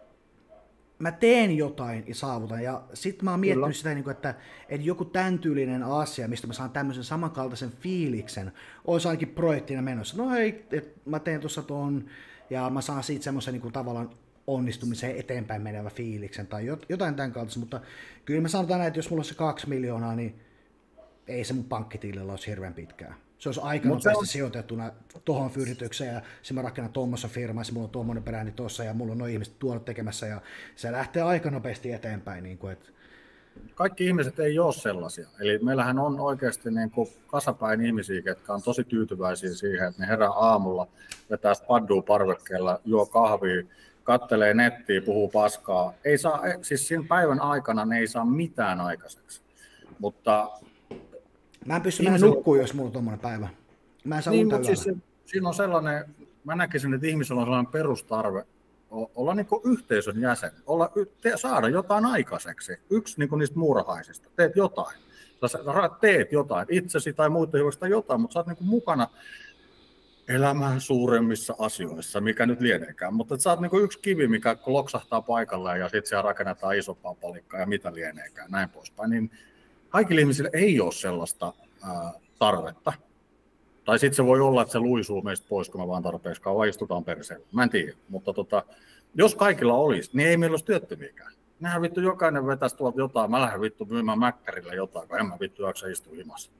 mä teen jotain ja saavutan, ja sit mä oon miettinyt Kyllä. sitä, että, että joku tämän tyylinen asia, mistä mä saan tämmöisen samankaltaisen fiiliksen, olisi ainakin projektina menossa. No hei, mä teen tuossa tuon, ja mä saan siitä semmoisen niin kuin tavallaan onnistumiseen eteenpäin menevä fiiliksen, tai jotain tämän kaltaista, mutta kyllä mä sanotaan näin, että jos mulla on se kaksi miljoonaa, niin ei se mun pankkitilillä olisi hirveän pitkään. Se olisi aika nopeasti on sijoitettuna tuohon yritykseen ja se mä rakennan tuommoissa firmassa, mulla on tuommoinen brändi tuossa ja mulla on nuo ihmiset tuolla tekemässä ja se lähtee aika nopeasti eteenpäin. Niin kuin, että kaikki ihmiset ei ole sellaisia. Eli meillähän on oikeasti niin kuin kasapäin ihmisiä, jotka on tosi tyytyväisiä siihen, että ne herää aamulla, vetää spaddua parvekkeella, juo kahvia, kattelee nettiä, puhuu paskaa. Ei saa, siis siinä päivän aikana ne ei saa mitään aikaiseksi. Mutta mä en pysty mennä nukkuun, jos mulla on tommoinen päivä. Mä en saa niin, unta mutta siis siinä on sellainen, mä näkisin, että ihmisellä on sellainen perustarve olla niin kuin yhteisön jäsen, olla, te, saada jotain aikaiseksi. Yksi niin kuin niistä muurahaisista, teet jotain. Sä teet jotain, itsesi tai muuten hyvästä jotain, mutta sä oot niin kuin mukana elämän suuremmissa asioissa, mikä nyt lieneekään. Mutta sä oot niin kuin yksi kivi, mikä loksahtaa paikalleen ja sitten siellä rakennetaan isompaa palikkaa ja mitä lieneekään, näin poispäin. Niin kaikille ihmisille ei ole sellaista ää, tarvetta. Tai sitten se voi olla, että se luisuu meistä pois, kun me vaan tarpeeksi kauan istutaan perseellä. Mä en tiedä, mutta tota, jos kaikilla olisi, niin ei meillä olisi työttömiäkään. Nähän vittu jokainen vetäisi tuolta jotain. Mä lähden vittu myymään mäkkärillä jotain, kun en mä vittu jaksa istua himassa.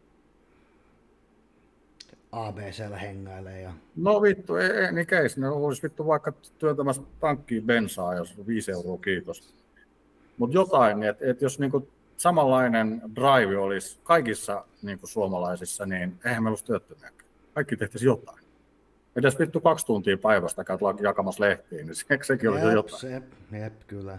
A B C:llä hengailee ja no vittu, ei, ei niin keis. Ne olisi vittu vaikka työntämässä tankkiin bensaa, jos viisi euroa kiitos. Mutta jotain, että et jos niinku samanlainen drive olisi kaikissa niin kuin suomalaisissa, niin eihän meillä olisi työttömiäkään. Kaikki tehtäisiin jotain. Edes vittu kaksi tuntia päivästä käyt jakamassa lehtiin, niin se, sekin olisi jotain. Jep, jep, kyllä.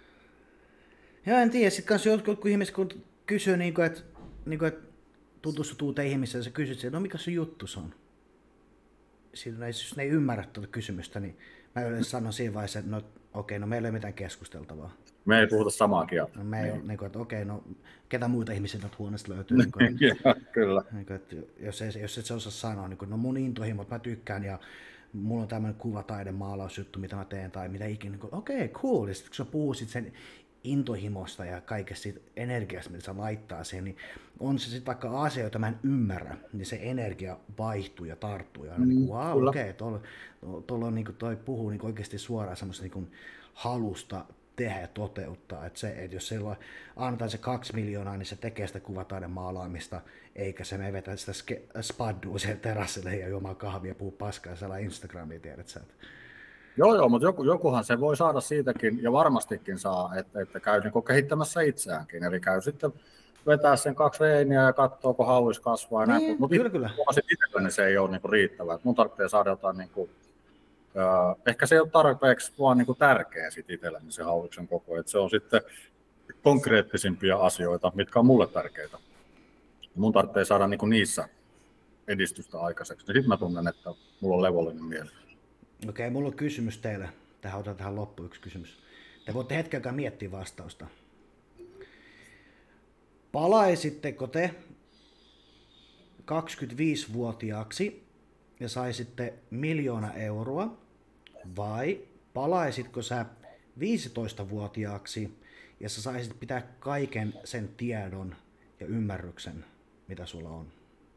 Ja en tiedä, sitten kanssa jotkut ihmiset, kun kysyy, niin kuin, että, niin kuin, että tutustut uuteen ihmiseen, ja sä kysyt sieltä, no mikä se juttu on? Siinä, jos ne ei ymmärrä tuota kysymystä, niin mä yleensä sanon siinä vaiheessa, että no okei, no meillä ei ole mitään keskusteltavaa. Me ei puhuta samaa kieltä. No, me ei, niin kuin, että okei, no ketä muita ihmisiä täältä huoneesta löytyy? Niin kuin, ja, kyllä. Niin kuin, että jos, ei, jos et se osaa sanoa, niin kuin, no mun intohimot, mä tykkään ja mulla on tämmöinen kuvataidemaalausjuttu, mitä mä teen tai mitä ikinä. Niin okei, okay, cool. Ja sitten kun sä puhut sit sen intohimosta ja kaikesta siitä energiasta, mitä sä laittaa siihen, niin on se sitten vaikka asia, jota mä en ymmärrä, niin se energia vaihtuu ja tarttuu. Ja on mm, niin kuin, wow, okei, okay, tuolla, tuolla on niin kuin, toi puhuu niin oikeasti suoraan semmoista niin kuin halusta tehdä ja toteuttaa. Että se, että jos siellä annetaan se kaksi miljoonaa, niin se tekee sitä kuvataiden maalaamista, eikä se me vetä sitä spaddua siellä terassille ja juomaan kahvia ja puhuu paskaa sellainen Instagramiin, tiedät sä. Joo, joo, mutta joku, jokuhan se voi saada siitäkin, ja varmastikin saa, että, että käy niin kehittämässä itseäänkin. Eli käy sitten vetää sen kaksi reiniä ja katsoo, kun hauis kasvaa. Niin, mutta kyllä, kyllä. Itselleni se ei ole niin kuin riittävää. Mun tarvitsee saada jotain, niin kuin, äh, ehkä se ei ole tarpeeksi vaan niin kuin tärkeä sit itselleni se hauiksen koko. Että se on sitten konkreettisimpia asioita, mitkä on mulle tärkeitä. Mun tarvitsee saada niin kuin niissä edistystä aikaiseksi. Ja sitten mä tunnen, että mulla on levollinen mieli. Okei, mulla on kysymys teille. Tähän otetaan tähän loppuun yksi kysymys. Te voitte hetken aikaa miettiä vastausta. Palaisitteko te kaksikymmentäviisivuotiaaksi ja saisitte miljoona euroa, vai palaisitko sä viisitoistavuotiaaksi ja sä saisit pitää kaiken sen tiedon ja ymmärryksen, mitä sulla on?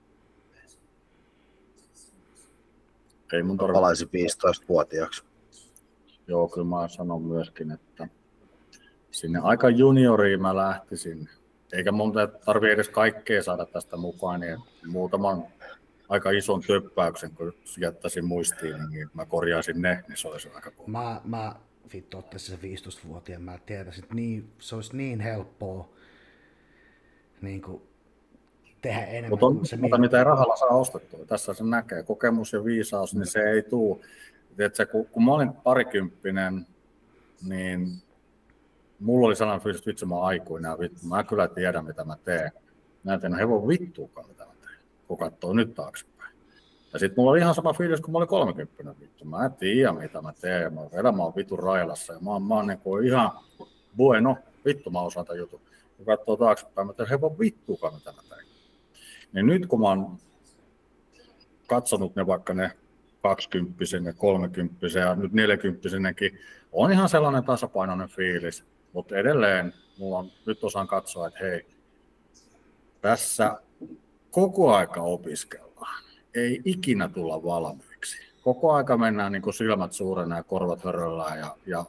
Ei mun tarvitse. Palaisin viisitoistavuotiaaksi. Joo, kyllä mä sanon myöskin, että sinne aika junioriin mä lähtisin. Eikä mun tarvitse edes kaikkea saada tästä mukaan, niin muutaman aika ison töppäyksen, kun jättäisin muistiin, niin mä korjaisin ne, niin se olisi aika cool. Mä, mä vittu ottaisin sen viisitoistavuotiaan, mä tiedän, että niin, se olisi niin helppoa niin kuin tehdä enemmän. Mutta on, se mutta mitä ei rahalla saa ostettua. Tässä se näkee. Kokemus ja viisaus, niin se ei tule. Tiedätkö, kun, kun mä olin parikymppinen, niin mulla oli sellainen fiilis, että vitsi mä oon aikuinen ja vittu, mä kyllä tiedän mitä mä teen. Mä en tiedä hevon vittuukaan mitä mä teen, kun katsoo nyt taaksepäin. Ja sit mulla oli ihan sama fiilis, kun mä olin kolmekymppinen vittu. Mä en tiedä mitä mä teen ja mä elämä on vitun railassa ja mä oon, mä oon niin kuin ihan bueno, vittu mä osaan tämän jutun. Kun katsoo taaksepäin, mä teen hevon vittuukaan mitä mä teen. Niin nyt kun mä oon katsonut ne vaikka ne kaksikymppisen ja kolmekymppisen ja nyt neljäkymppisenäkin, on ihan sellainen tasapainoinen fiilis. Mutta edelleen mulla on, nyt osaan katsoa, että hei, tässä koko aika opiskellaan. Ei ikinä tulla valmiiksi. Koko aika mennään niin kuin silmät suurena ja korvat höröllään ja, ja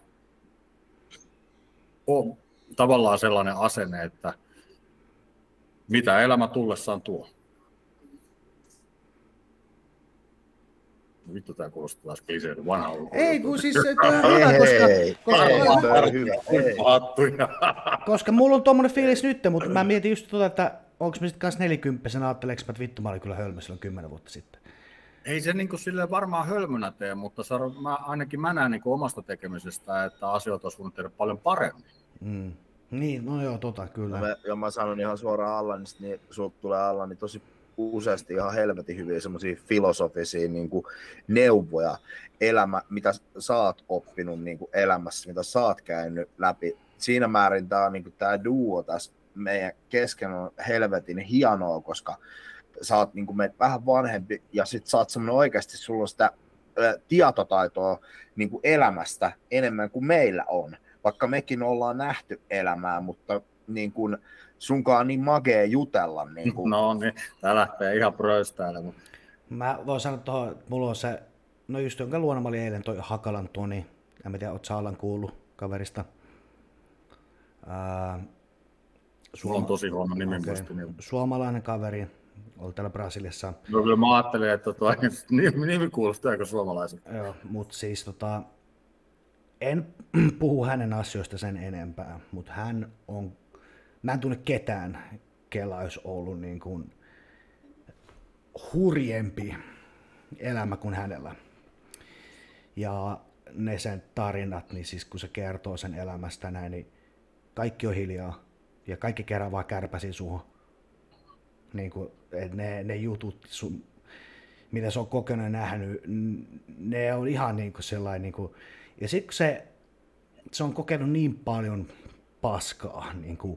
on tavallaan sellainen asenne, että mitä elämä tullessaan tuo. Vittu tää kuulostaa taas kliseiltä vanhaa. Ei kun siis se on hyvä, koska, koska, koska, koska mulla on tommonen fiilis nyt, mutta mä mietin just tuota, että onko mä sit kans nelikymppisenä, ajatteleeko että vittu mä olin kyllä hölmö silloin kymmenen vuotta sitten. Ei se niinku silleen varmaan hölmönä tee, mutta se, mä, ainakin mä näen niinku omasta tekemisestä, että asioita olisi voinut tehdä paljon paremmin. Mm. Niin, no joo, tota kyllä. No me, ja mä sanon ihan suoraan alla, niin, niin sulta tulee alla, niin tosi useasti ihan helvetin hyviä semmoisia filosofisia niin kuin neuvoja, elämä, mitä sä oot oppinut niin kuin elämässä, mitä sä oot käynyt läpi. Siinä määrin tää, niin kuin tää duo tässä meidän kesken on helvetin hienoa, koska sä oot niin kuin meitä vähän vanhempi ja sit sä oot semmoinen oikeasti, sulla on sitä ä, tietotaitoa niin kuin elämästä enemmän kuin meillä on. Vaikka mekin ollaan nähty elämää, mutta niin kuin sunkaan on niin magea jutella. Niin kuin. No niin, tää lähtee ihan pröystäällä. Mä voin sanoa tuohon, että mulla on se, no just jonka luona mä olin eilen, toi Hakalan Toni. En tiedä, oot sä Allan kuullut kaverista. Ää, Sulla on tosi huono nimi. Okay. Suomalainen kaveri, oli täällä Brasiliassa. No kyllä mä ajattelin, että tuo nimi, nimi kuulostaa aika suomalaiselta. Joo, mutta siis tota, en puhu hänen asioista sen enempää, mutta hän on, mä en tunne ketään, kella olisi ollut niin kuin hurjempi elämä kuin hänellä. Ja ne sen tarinat, niin siis kun se kertoo sen elämästä näin, niin kaikki on hiljaa ja kaikki kerran vaan kärpäsi suhun. Niin kuin, ne, ne jutut, sun, mitä se on kokenut ja nähnyt, ne on ihan niin kuin sellainen, niin kuin, ja sitten se, se on kokenut niin paljon paskaa, niin kuin,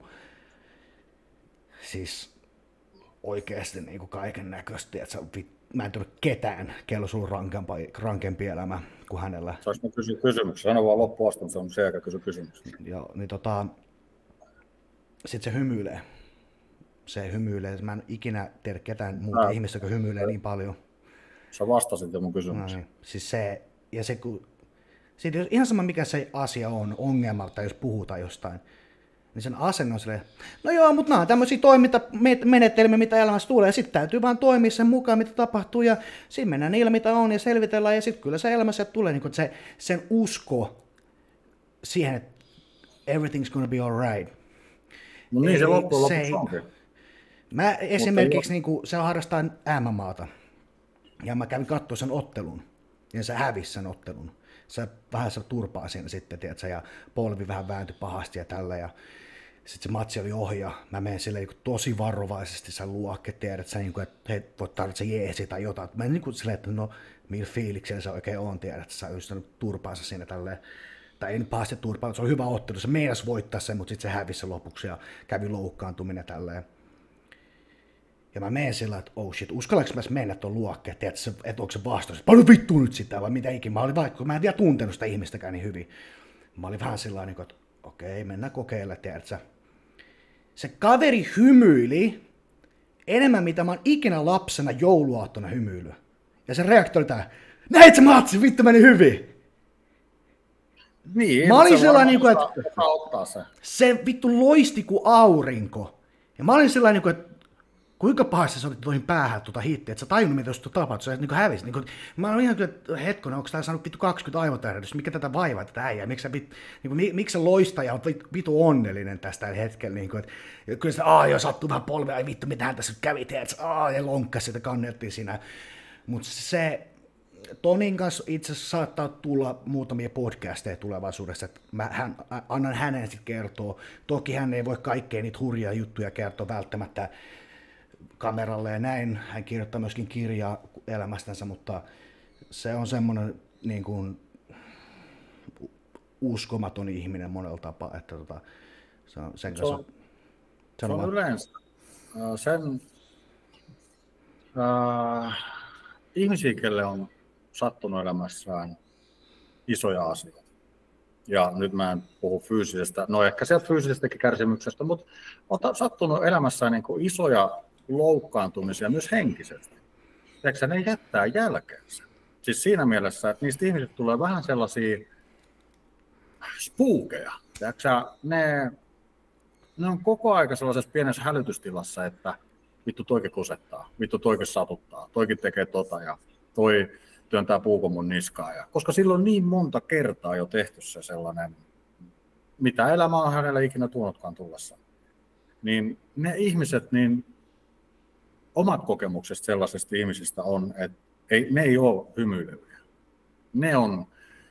siis oikeasti niin kuin kaiken näköistä, että mä en tunne ketään, kello sulla on rankempi elämä kuin hänellä. Saanko mä kysyä kysymyksen? Sano vaan loppuun asti, se on se, joka kysyy kysymyksen. Joo, niin tota, sitten se hymyilee. Se hymyilee. Mä en ikinä tiedä ketään muuta Ää. ihmistä, joka hymyilee niin paljon. Sä vastasit jo mun kysymykseen. No niin. Siis se, ja se, kun, siitä jos, ihan sama mikä se asia on, ongelma, tai jos puhutaan jostain, niin sen asenne on silleen, no joo, mutta nämä on tämmöisiä toimintamenetelmiä, mitä elämässä tulee, ja sitten täytyy vaan toimia sen mukaan, mitä tapahtuu, ja siinä mennään niillä, mitä on, ja selvitellään, ja sitten kyllä se elämässä tulee niin se, sen usko siihen, että everything's gonna be alright. No niin, se loppujen lopuksi onkin. Mä esimerkiksi niin kuin, se harrastaa M M A:ta, ja mä kävin katsoa sen ottelun, ja se hävisi sen ottelun. Se vähän se turpaa siinä sitten, tiedätkö, ja polvi vähän vääntyi pahasti ja tällä, ja sitten se matsi oli ohi, ja mä menen silleen niin tosi varovaisesti sen luokke, tiedät sä, niin kuin, että hei, voit tarvitse jeesi tai jotain. Mä en niin kuin silleen, että no, millä fiiliksellä se oikein on, tiedät, että sä ystänyt turpaansa siinä tälleen. Tai ei nyt pahasti turpaa, se on hyvä ottelu, se meinas voittaa sen, mutta sitten se hävisi sen lopuksi ja kävi loukkaantuminen tälleen. Ja mä menen sillä, että oh shit, uskallanko mä mennä tuon luokkeen, että, että onko se vastaus, että paljon vittu nyt sitä vai mitä ikinä. Mä olin vaikka, mä en vielä tuntenut sitä ihmistäkään niin hyvin. Mä olin vähän sillä tavalla, että okei, mennään kokeilemaan, tiedätkö. Se kaveri hymyili enemmän, mitä mä oon ikinä lapsena jouluaattona hymyily. Ja se reaktio oli tää, näit sä matsi, vittu meni hyvin. Niin, mä olin sellainen, osaa, että osaa ottaa se. se vittu loisti kuin aurinko. Ja mä olin sellainen, että kuinka pahasti sä otit tuohon päähän tuota hittiä, että sä tajunnut, mitä tuosta tapahtui, sä niin hävisi. Niin mä olin ihan kyllä, että hetkonen, onko tää saanut vittu kaksikymmentä aivotähdys, mikä tätä vaivaa tätä äijää, miksi, vit, niin kuin, miksi se loistaja on vittu onnellinen tästä hetkellä. Niin kuin, että, kyllä se, aah, jos sattuu vähän polvea, ai vittu, mitähän tässä nyt kävi, että aah, ja lonkkas sitä kanneltiin siinä. Mutta se, Tonin kanssa itse asiassa saattaa tulla muutamia podcasteja tulevaisuudessa, että mä hän, annan hänen sitten kertoa. Toki hän ei voi kaikkea niitä hurjia juttuja kertoa välttämättä kameralle ja näin. Hän kirjoittaa myöskin kirjaa elämästänsä, mutta se on semmoinen niin kuin uskomaton ihminen monella tapaa, että tota, se on sen kanssa... Se on, se on yleensä sen äh, ihmisiä, kelle on sattunut elämässään isoja asioita. Ja nyt mä en puhu fyysisestä, no ehkä sieltä fyysisestäkin kärsimyksestä, mutta on sattunut elämässään niin kuin isoja loukkaantumisia myös henkisesti. Eikö ne jättää jälkeensä? Siis siinä mielessä, että niistä ihmisistä tulee vähän sellaisia spuukeja. Ne, ne on koko aika sellaisessa pienessä hälytystilassa, että vittu toikin kusettaa, vittu toikin satuttaa, toikin tekee tota ja toi työntää puukon mun niskaa. Ja, koska silloin niin monta kertaa jo tehty se sellainen, mitä elämä on hänelle ikinä tuonutkaan tullessa. Niin ne ihmiset, niin omat kokemukset sellaisista ihmisistä on, että ei, ne ei ole hymyileviä. Ne on,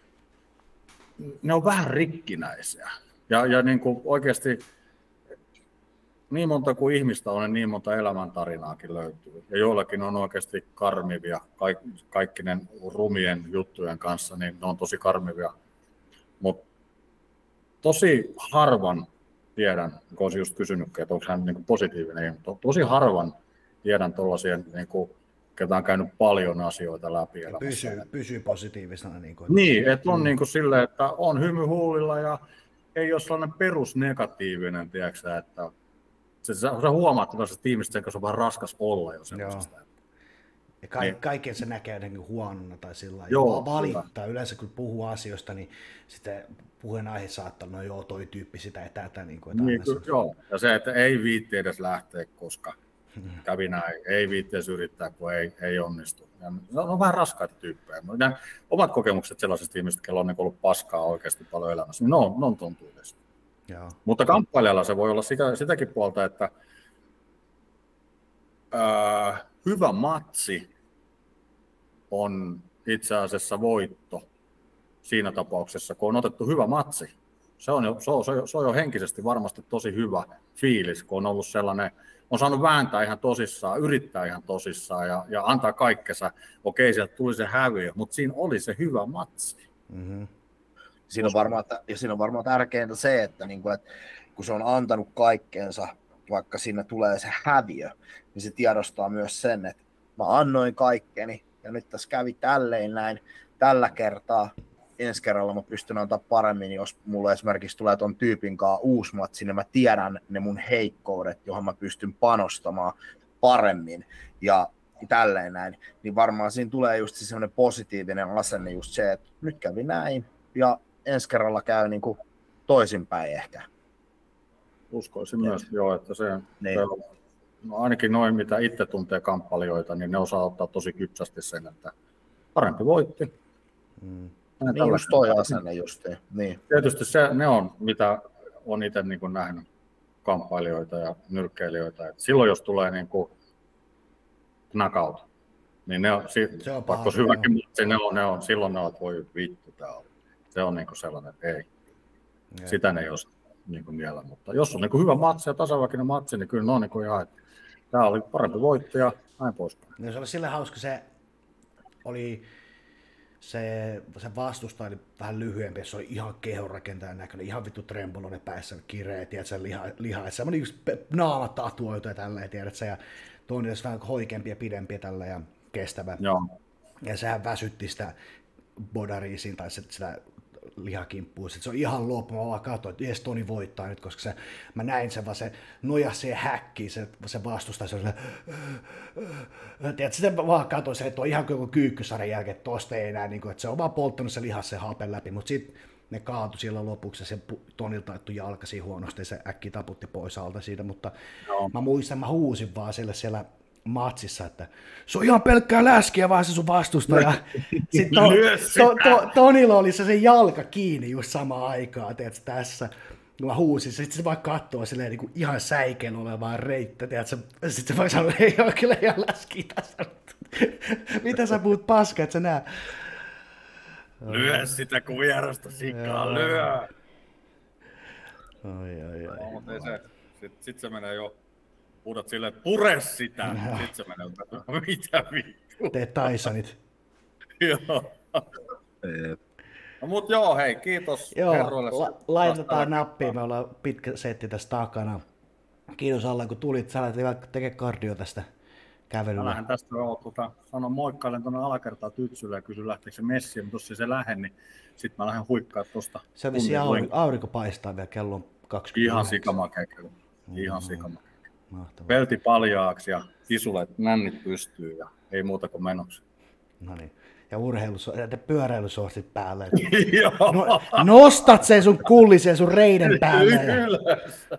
ne on vähän rikkinäisiä. Ja, ja niin kuin oikeasti niin monta kuin ihmistä on, niin monta elämäntarinaakin löytyy. Ja joillakin on oikeasti karmivia, kaik, kaikki ne rumien juttujen kanssa, niin ne on tosi karmivia. Mutta tosi harvan tiedän, kun olisin just kysynytkin, että onko hän niin kuin positiivinen, to, tosi harvan tiedän tuollaisia, niin kuin, ketä on käynyt paljon asioita läpi elämässä. Pysyy, pysyy positiivisena. Niin, kuin, niin että on mm. niin kuin silleen, että on hymy huulilla ja ei ole sellainen perusnegatiivinen, tiedätkö, että se, sä huomaat tällaisesta ihmistä, että se on vähän raskas olla jo sellaisesta. Ja ka- niin. Kaiken se näkee jotenkin huonona tai sillä joo, valittaa. Kyllä. Yleensä kun puhuu asioista, niin sitten puheenaihe saattaa, no joo, toi tyyppi sitä ja tätä. Niin kuin, niin, kyllä, joo. Ja se, että ei viitti edes lähteä, koska hmm. kävi näin. Ei viitti edes yrittää, kun ei, ei onnistu. Ja ne on vähän raskaita tyyppejä. Nämä omat kokemukset sellaisista ihmisistä, kello on ollut paskaa oikeasti paljon elämässä, niin ne on, ne on tuntuudesta. Joo. Mutta kamppailijalla se voi olla sitä, sitäkin puolta, että ää, hyvä matsi on itse asiassa voitto siinä tapauksessa, kun on otettu hyvä matsi. Se on jo, se on, se on jo henkisesti varmasti tosi hyvä fiilis, kun on ollut sellainen, on saanut vääntää ihan tosissaan, yrittää ihan tosissaan ja, ja antaa kaikkensa. Okei, sieltä tuli se häviö, mutta siinä oli se hyvä matsi. Mm-hmm. Siinä on, varmaan, ja siinä on varmaan tärkeintä se, että, niin kuin, että kun se on antanut kaikkeensa, vaikka siinä tulee se häviö, niin se tiedostaa myös sen, että mä annoin kaikkeni ja nyt tässä kävi tälleen näin tällä kertaa. Ensi kerralla mä pystyn antaa paremmin, jos mulla esimerkiksi tulee ton tyypin kanssa uusi matsi, niin mä tiedän ne mun heikkoudet, johon mä pystyn panostamaan paremmin ja tälleen näin. Niin varmaan siinä tulee just semmoinen positiivinen asenne just se, että nyt kävi näin ja ensi kerralla käy niin kuin toisinpäin ehkä. Uskoisin ja. myös, joo, että se, niin. se on, no ainakin noin, mitä itse tuntee kamppailijoita, niin ne osaa ottaa tosi kypsästi sen, että parempi voitti. Mm. Niin just toi asenne justiin. Niin. Tietysti se, ne on, mitä on itse niin kuin nähnyt kamppailijoita ja nyrkkeilijöitä. Et silloin jos tulee niin kuin knockout, niin ne on, se on vaikka paha, hyväkin, mutta ne on, ne on, silloin ne on, että voi vittu tää on. Se on niin kuin sellainen, että ei. Ja. Sitä ne ei osaa niin kuin miellä. Mutta jos on niin kuin hyvä matsi ja tasaväkinen matsi, niin kyllä ne on niin kuin ihan, että tämä oli parempi voitto ja näin poispäin. No, se oli sillä hauska, se oli se, se vastusta oli vähän lyhyempi, se oli ihan kehonrakentajan näköinen, ihan vittu tremboloinen päässä, kireet, tiedätkö, liha, liha semmoinen naama tatuoitu ja tälleen, tiedätkö, ja Toni olisi vähän hoikempi ja pidempi tällä ja kestävä. Joo. Ja sehän väsytti sitä bodaria siinä, tai sitä lihakimppua. Sitten se on ihan loppu. Mä vaan katsoin, että ees Toni voittaa nyt, koska se, mä näin sen vaan, se nojasi siihen häkkiin, se, se vastustaa, se on se, tiedätkö, sitten vaan katsoin se, että on ihan kuin kyykkysarjan jälkeen, että tosta ei enää, niin kuin, että se on vaan polttanut se lihas sen hapen läpi, mutta sitten ne kaatui silloin lopuksi ja se Tonilta taittu jalka siinä huonosti ja se äkki taputti pois alta siitä, mutta no. Mä muistan, mä huusin vaan sille siellä matsissa, että se on ihan pelkkää läskiä vaan se sun vastustaja. Sitten to, to, to, Tonilla oli se, se jalka kiinni just samaan aikaan, tiedätkö, tässä. Mä huusin, sitten se vaan katsoo silleen niin kuin ihan säikeellä olevaa reittä, tiedätkö, sitten se vaan sanoo, ei ole kyllä ihan läskiä tässä. Mitä sä puhut paskaa, et sä näe? Lyö sitä kuin vierasta sikaa, lyö! Oi, oi, oi. No, mutta ei se, sit, sit se menee jo, huudat silleen, että pure sitä, sit se menee, mitä vittu. Tee Tysonit. Joo. No mut joo, hei, kiitos joo, herroille. La- laitetaan nappia, me ollaan pitkä setti tässä takana. Kiitos Allan, kun tulit, sä lähdet tekemään kardio tästä kävelyllä. Lähden tästä joo, tuota, sanon moikkailen tuonne alakertaan Tytsylle ja kysyn lähteekö se messiin, mutta jos ei se lähde, niin sit mä lähden huikkaa tosta. Se vissi aurinko, aurinko paistaa vielä, kello on kaksikymmentä. Ihan sikamakea kyllä, ihan mm, sikamakea. Mahtavaa. Pelti paljaaksi ja kisulet, nännit pystyy ja ei muuta kuin menoksi. No niin. Ja urheiluso- ja pyöräilysortit päälle. Joo. No, nostat sen sun kullisen sun reiden päälle. Ja...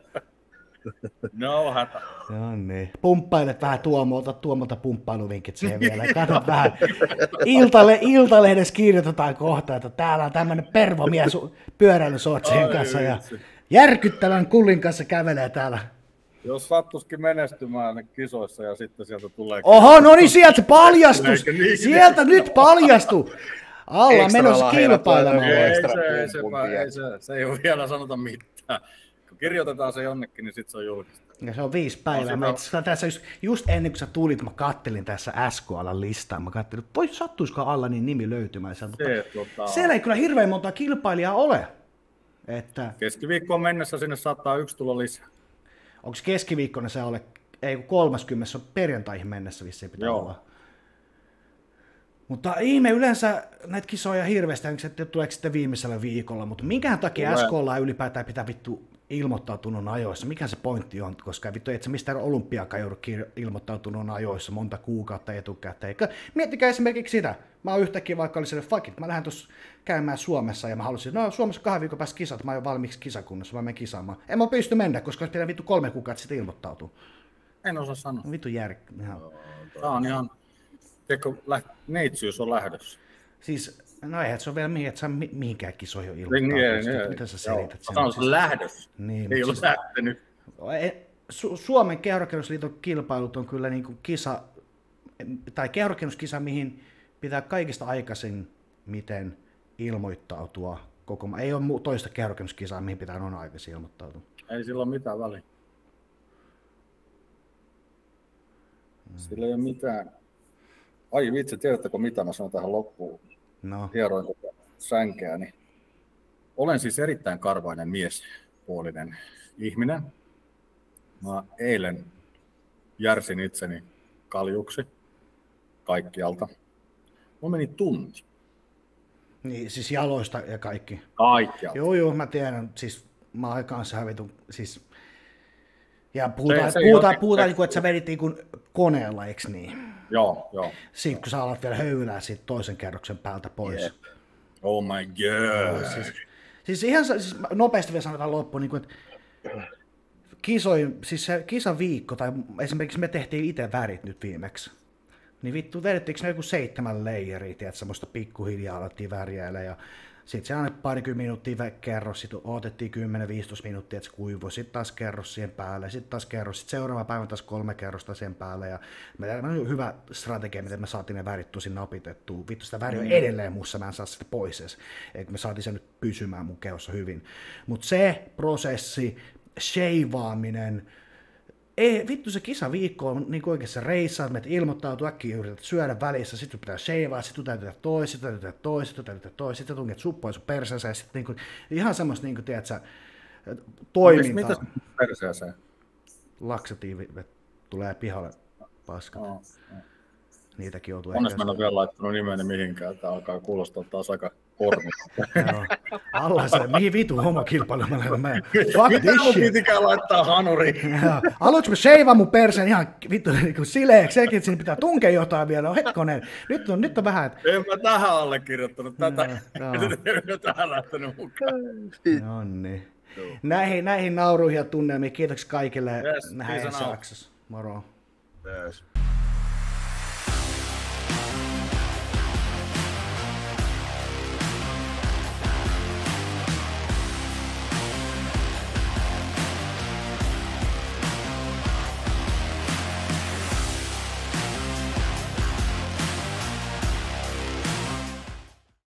No hätä. No niin. Pumppailet vähän Tuomolta, Tuomolta pumppailuvinkit siihen vielä. Kato vähän. Iltale, Iltalehdessä kirjoitetaan kohta, että täällä on tämmönen pervomies pyöräilysortsien kanssa ja järkyttävän kullin kanssa kävelee täällä. Jos sattuskin menestymään kisoissa ja sitten sieltä tulee... Oho, no niin sieltä paljastus! Sieltä nyt paljastui! Alla menossa kilpailemaan. Ei se, ei, se, ei, se, se ei ole vielä sanota mitään. Kun kirjoitetaan se jonnekin, niin sitten se on julkista. Ja se on viisi päivää. No, sitä... tässä just, just ennen kuin sä tulit, mä kattelin tässä S K A:n listaa. Mä kattelin, että voi sattuisiko Alla niin nimi löytymään. Se, tota... Siellä ei kyllä hirveän monta kilpailijaa ole. Että... Keskiviikkoon mennessä sinne saattaa yksi tulla lisää. Onko keskiviikkona se ole, ei kun kolmaskymmenes on perjantaihin mennessä vissiin pitää Joo. olla. Mutta ihme yleensä näitä kisoja hirveästi, että tuleeko sitten viimeisellä viikolla, mutta minkähän takia S K L ylipäätään pitää vittu ilmoittautunut ajoissa? Mikä se pointti on, koska vittu et sä mistään olympiakaan joudu ilmoittautunut ajoissa monta kuukautta etukäteen. Miettikää esimerkiksi sitä. Mä oon yhtäkkiä vaikka oli sellainen, fuck it, mä lähden tuossa käymään Suomessa ja mä halusin, no Suomessa kahden viikon päästä kisat, mä oon valmiiksi kisakunnassa, mä menen kisaamaan. En mä pysty mennä, koska olisi pitää vittu kolme kuukautta sitten ilmoittautua. En osaa sanoa. No, vittu jär... Tää on ihan, tiedätkö, läht... neitsyys on lähdössä. Siis, no eihän se on vielä mihin, että sä mihinkään kisoihin on ilmoittautunut. Niin, niin, mitä sä selität sen? Mä sanon sen lähdössä. Niin, ei ole siis... lähtenyt. Su- Suomen Keuhrakennusliiton kilpailut on kyllä niin kuin kisa, tai keuhrakennuskisa, mihin pitää kaikista aikaisin miten ilmoittautua koko maa. Ei ole toista keuhrakennuskisaa, mihin pitää noin aikaisin ilmoittautua. Ei sillä ole mitään väliä. Sillä ei ole mitään. Ai vitsi, tiedättekö mitä mä sanon tähän loppuun? No. Hieroin tätä sänkeä. Niin olen siis erittäin karvainen miespuolinen ihminen. Mä eilen järsin itseni kaljuksi kaikkialta. Mulla meni tunti. Niin, siis jaloista ja kaikki. Kaikkialta. Joo, joo, mä tiedän. Siis mä oon kanssa hävitun, siis... Ja puhutaan, se, se puhutaan, puhutaan niin kuin, että sä vedit niin kuin koneella, eikö niin? Joo, joo. Sitten kun sä alat vielä höylää siitä toisen kerroksen päältä pois. Yep. Oh my god. No, siis, siis ihan siis nopeasti vielä sanotaan loppuun, niin kuin, että kisoin, siis se kisaviikko, tai esimerkiksi me tehtiin itse värit nyt viimeksi. Niin vittu, vedettiinkö me joku seitsemän leijeria, tiedät, semmoista pikkuhiljaa alettiin värjäillä ja sitten se aina parikymmentä minuuttia kerros, sitten otettiin kymmenen viisitoista minuuttia, että se kuivui, sitten taas kerros siihen päälle, sitten taas kerros, sitten seuraava päivä taas kolme kerrosta sen päälle ja meillä on hyvä strategia, miten me saatiin ne värit tosi napitettua. Vittu, sitä väriä on edelleen mussa, mä en saa sitä pois edes, eikä me saatiin sen nyt pysymään mun kehossa hyvin. Mutta se prosessi, sheivaaminen, ei, vittu se kisaviikko on niin oikein se reissaat, meitä ilmoittautuu äkkiä, yrität syödä välissä, sitten pitää sheivaa, sitten täytyy tehdä tois, sitten täytyy tehdä tois, sitten täytyy tehdä tois, sitten tunget suppua sun perseeseen, ja sitten niin ihan semmoista, niin kuin, tiedätkö, toimintaa. Mitä perseeseen? Laksatiivi tulee pihalle. paskat. No, no. Niitäkin joutuu Onneksi mä en ole vielä laittanut nimeni mihinkään, tää alkaa kuulostaa taas aika kornilta. Joo. Allah se, mihin vitu homokilpailu mä lähden? Mä, fuck Mitä this mun shit. pitikään laittaa hanuriin? Aloinko mä sheivaa mun perseen ihan vittu niin sileeksi, sekin, että siinä pitää tunkea jotain vielä, no hetkonen, nyt on, nyt on vähän, että... En mä tähän allekirjoittanut tätä, Joo, en tähän lähtenyt mukaan. no niin. Näihin, näihin nauruihin ja tunnelmiin, kiitoksia kaikille, Yes, nähdään peace ensi and out. jaksossa. Moro. Yes.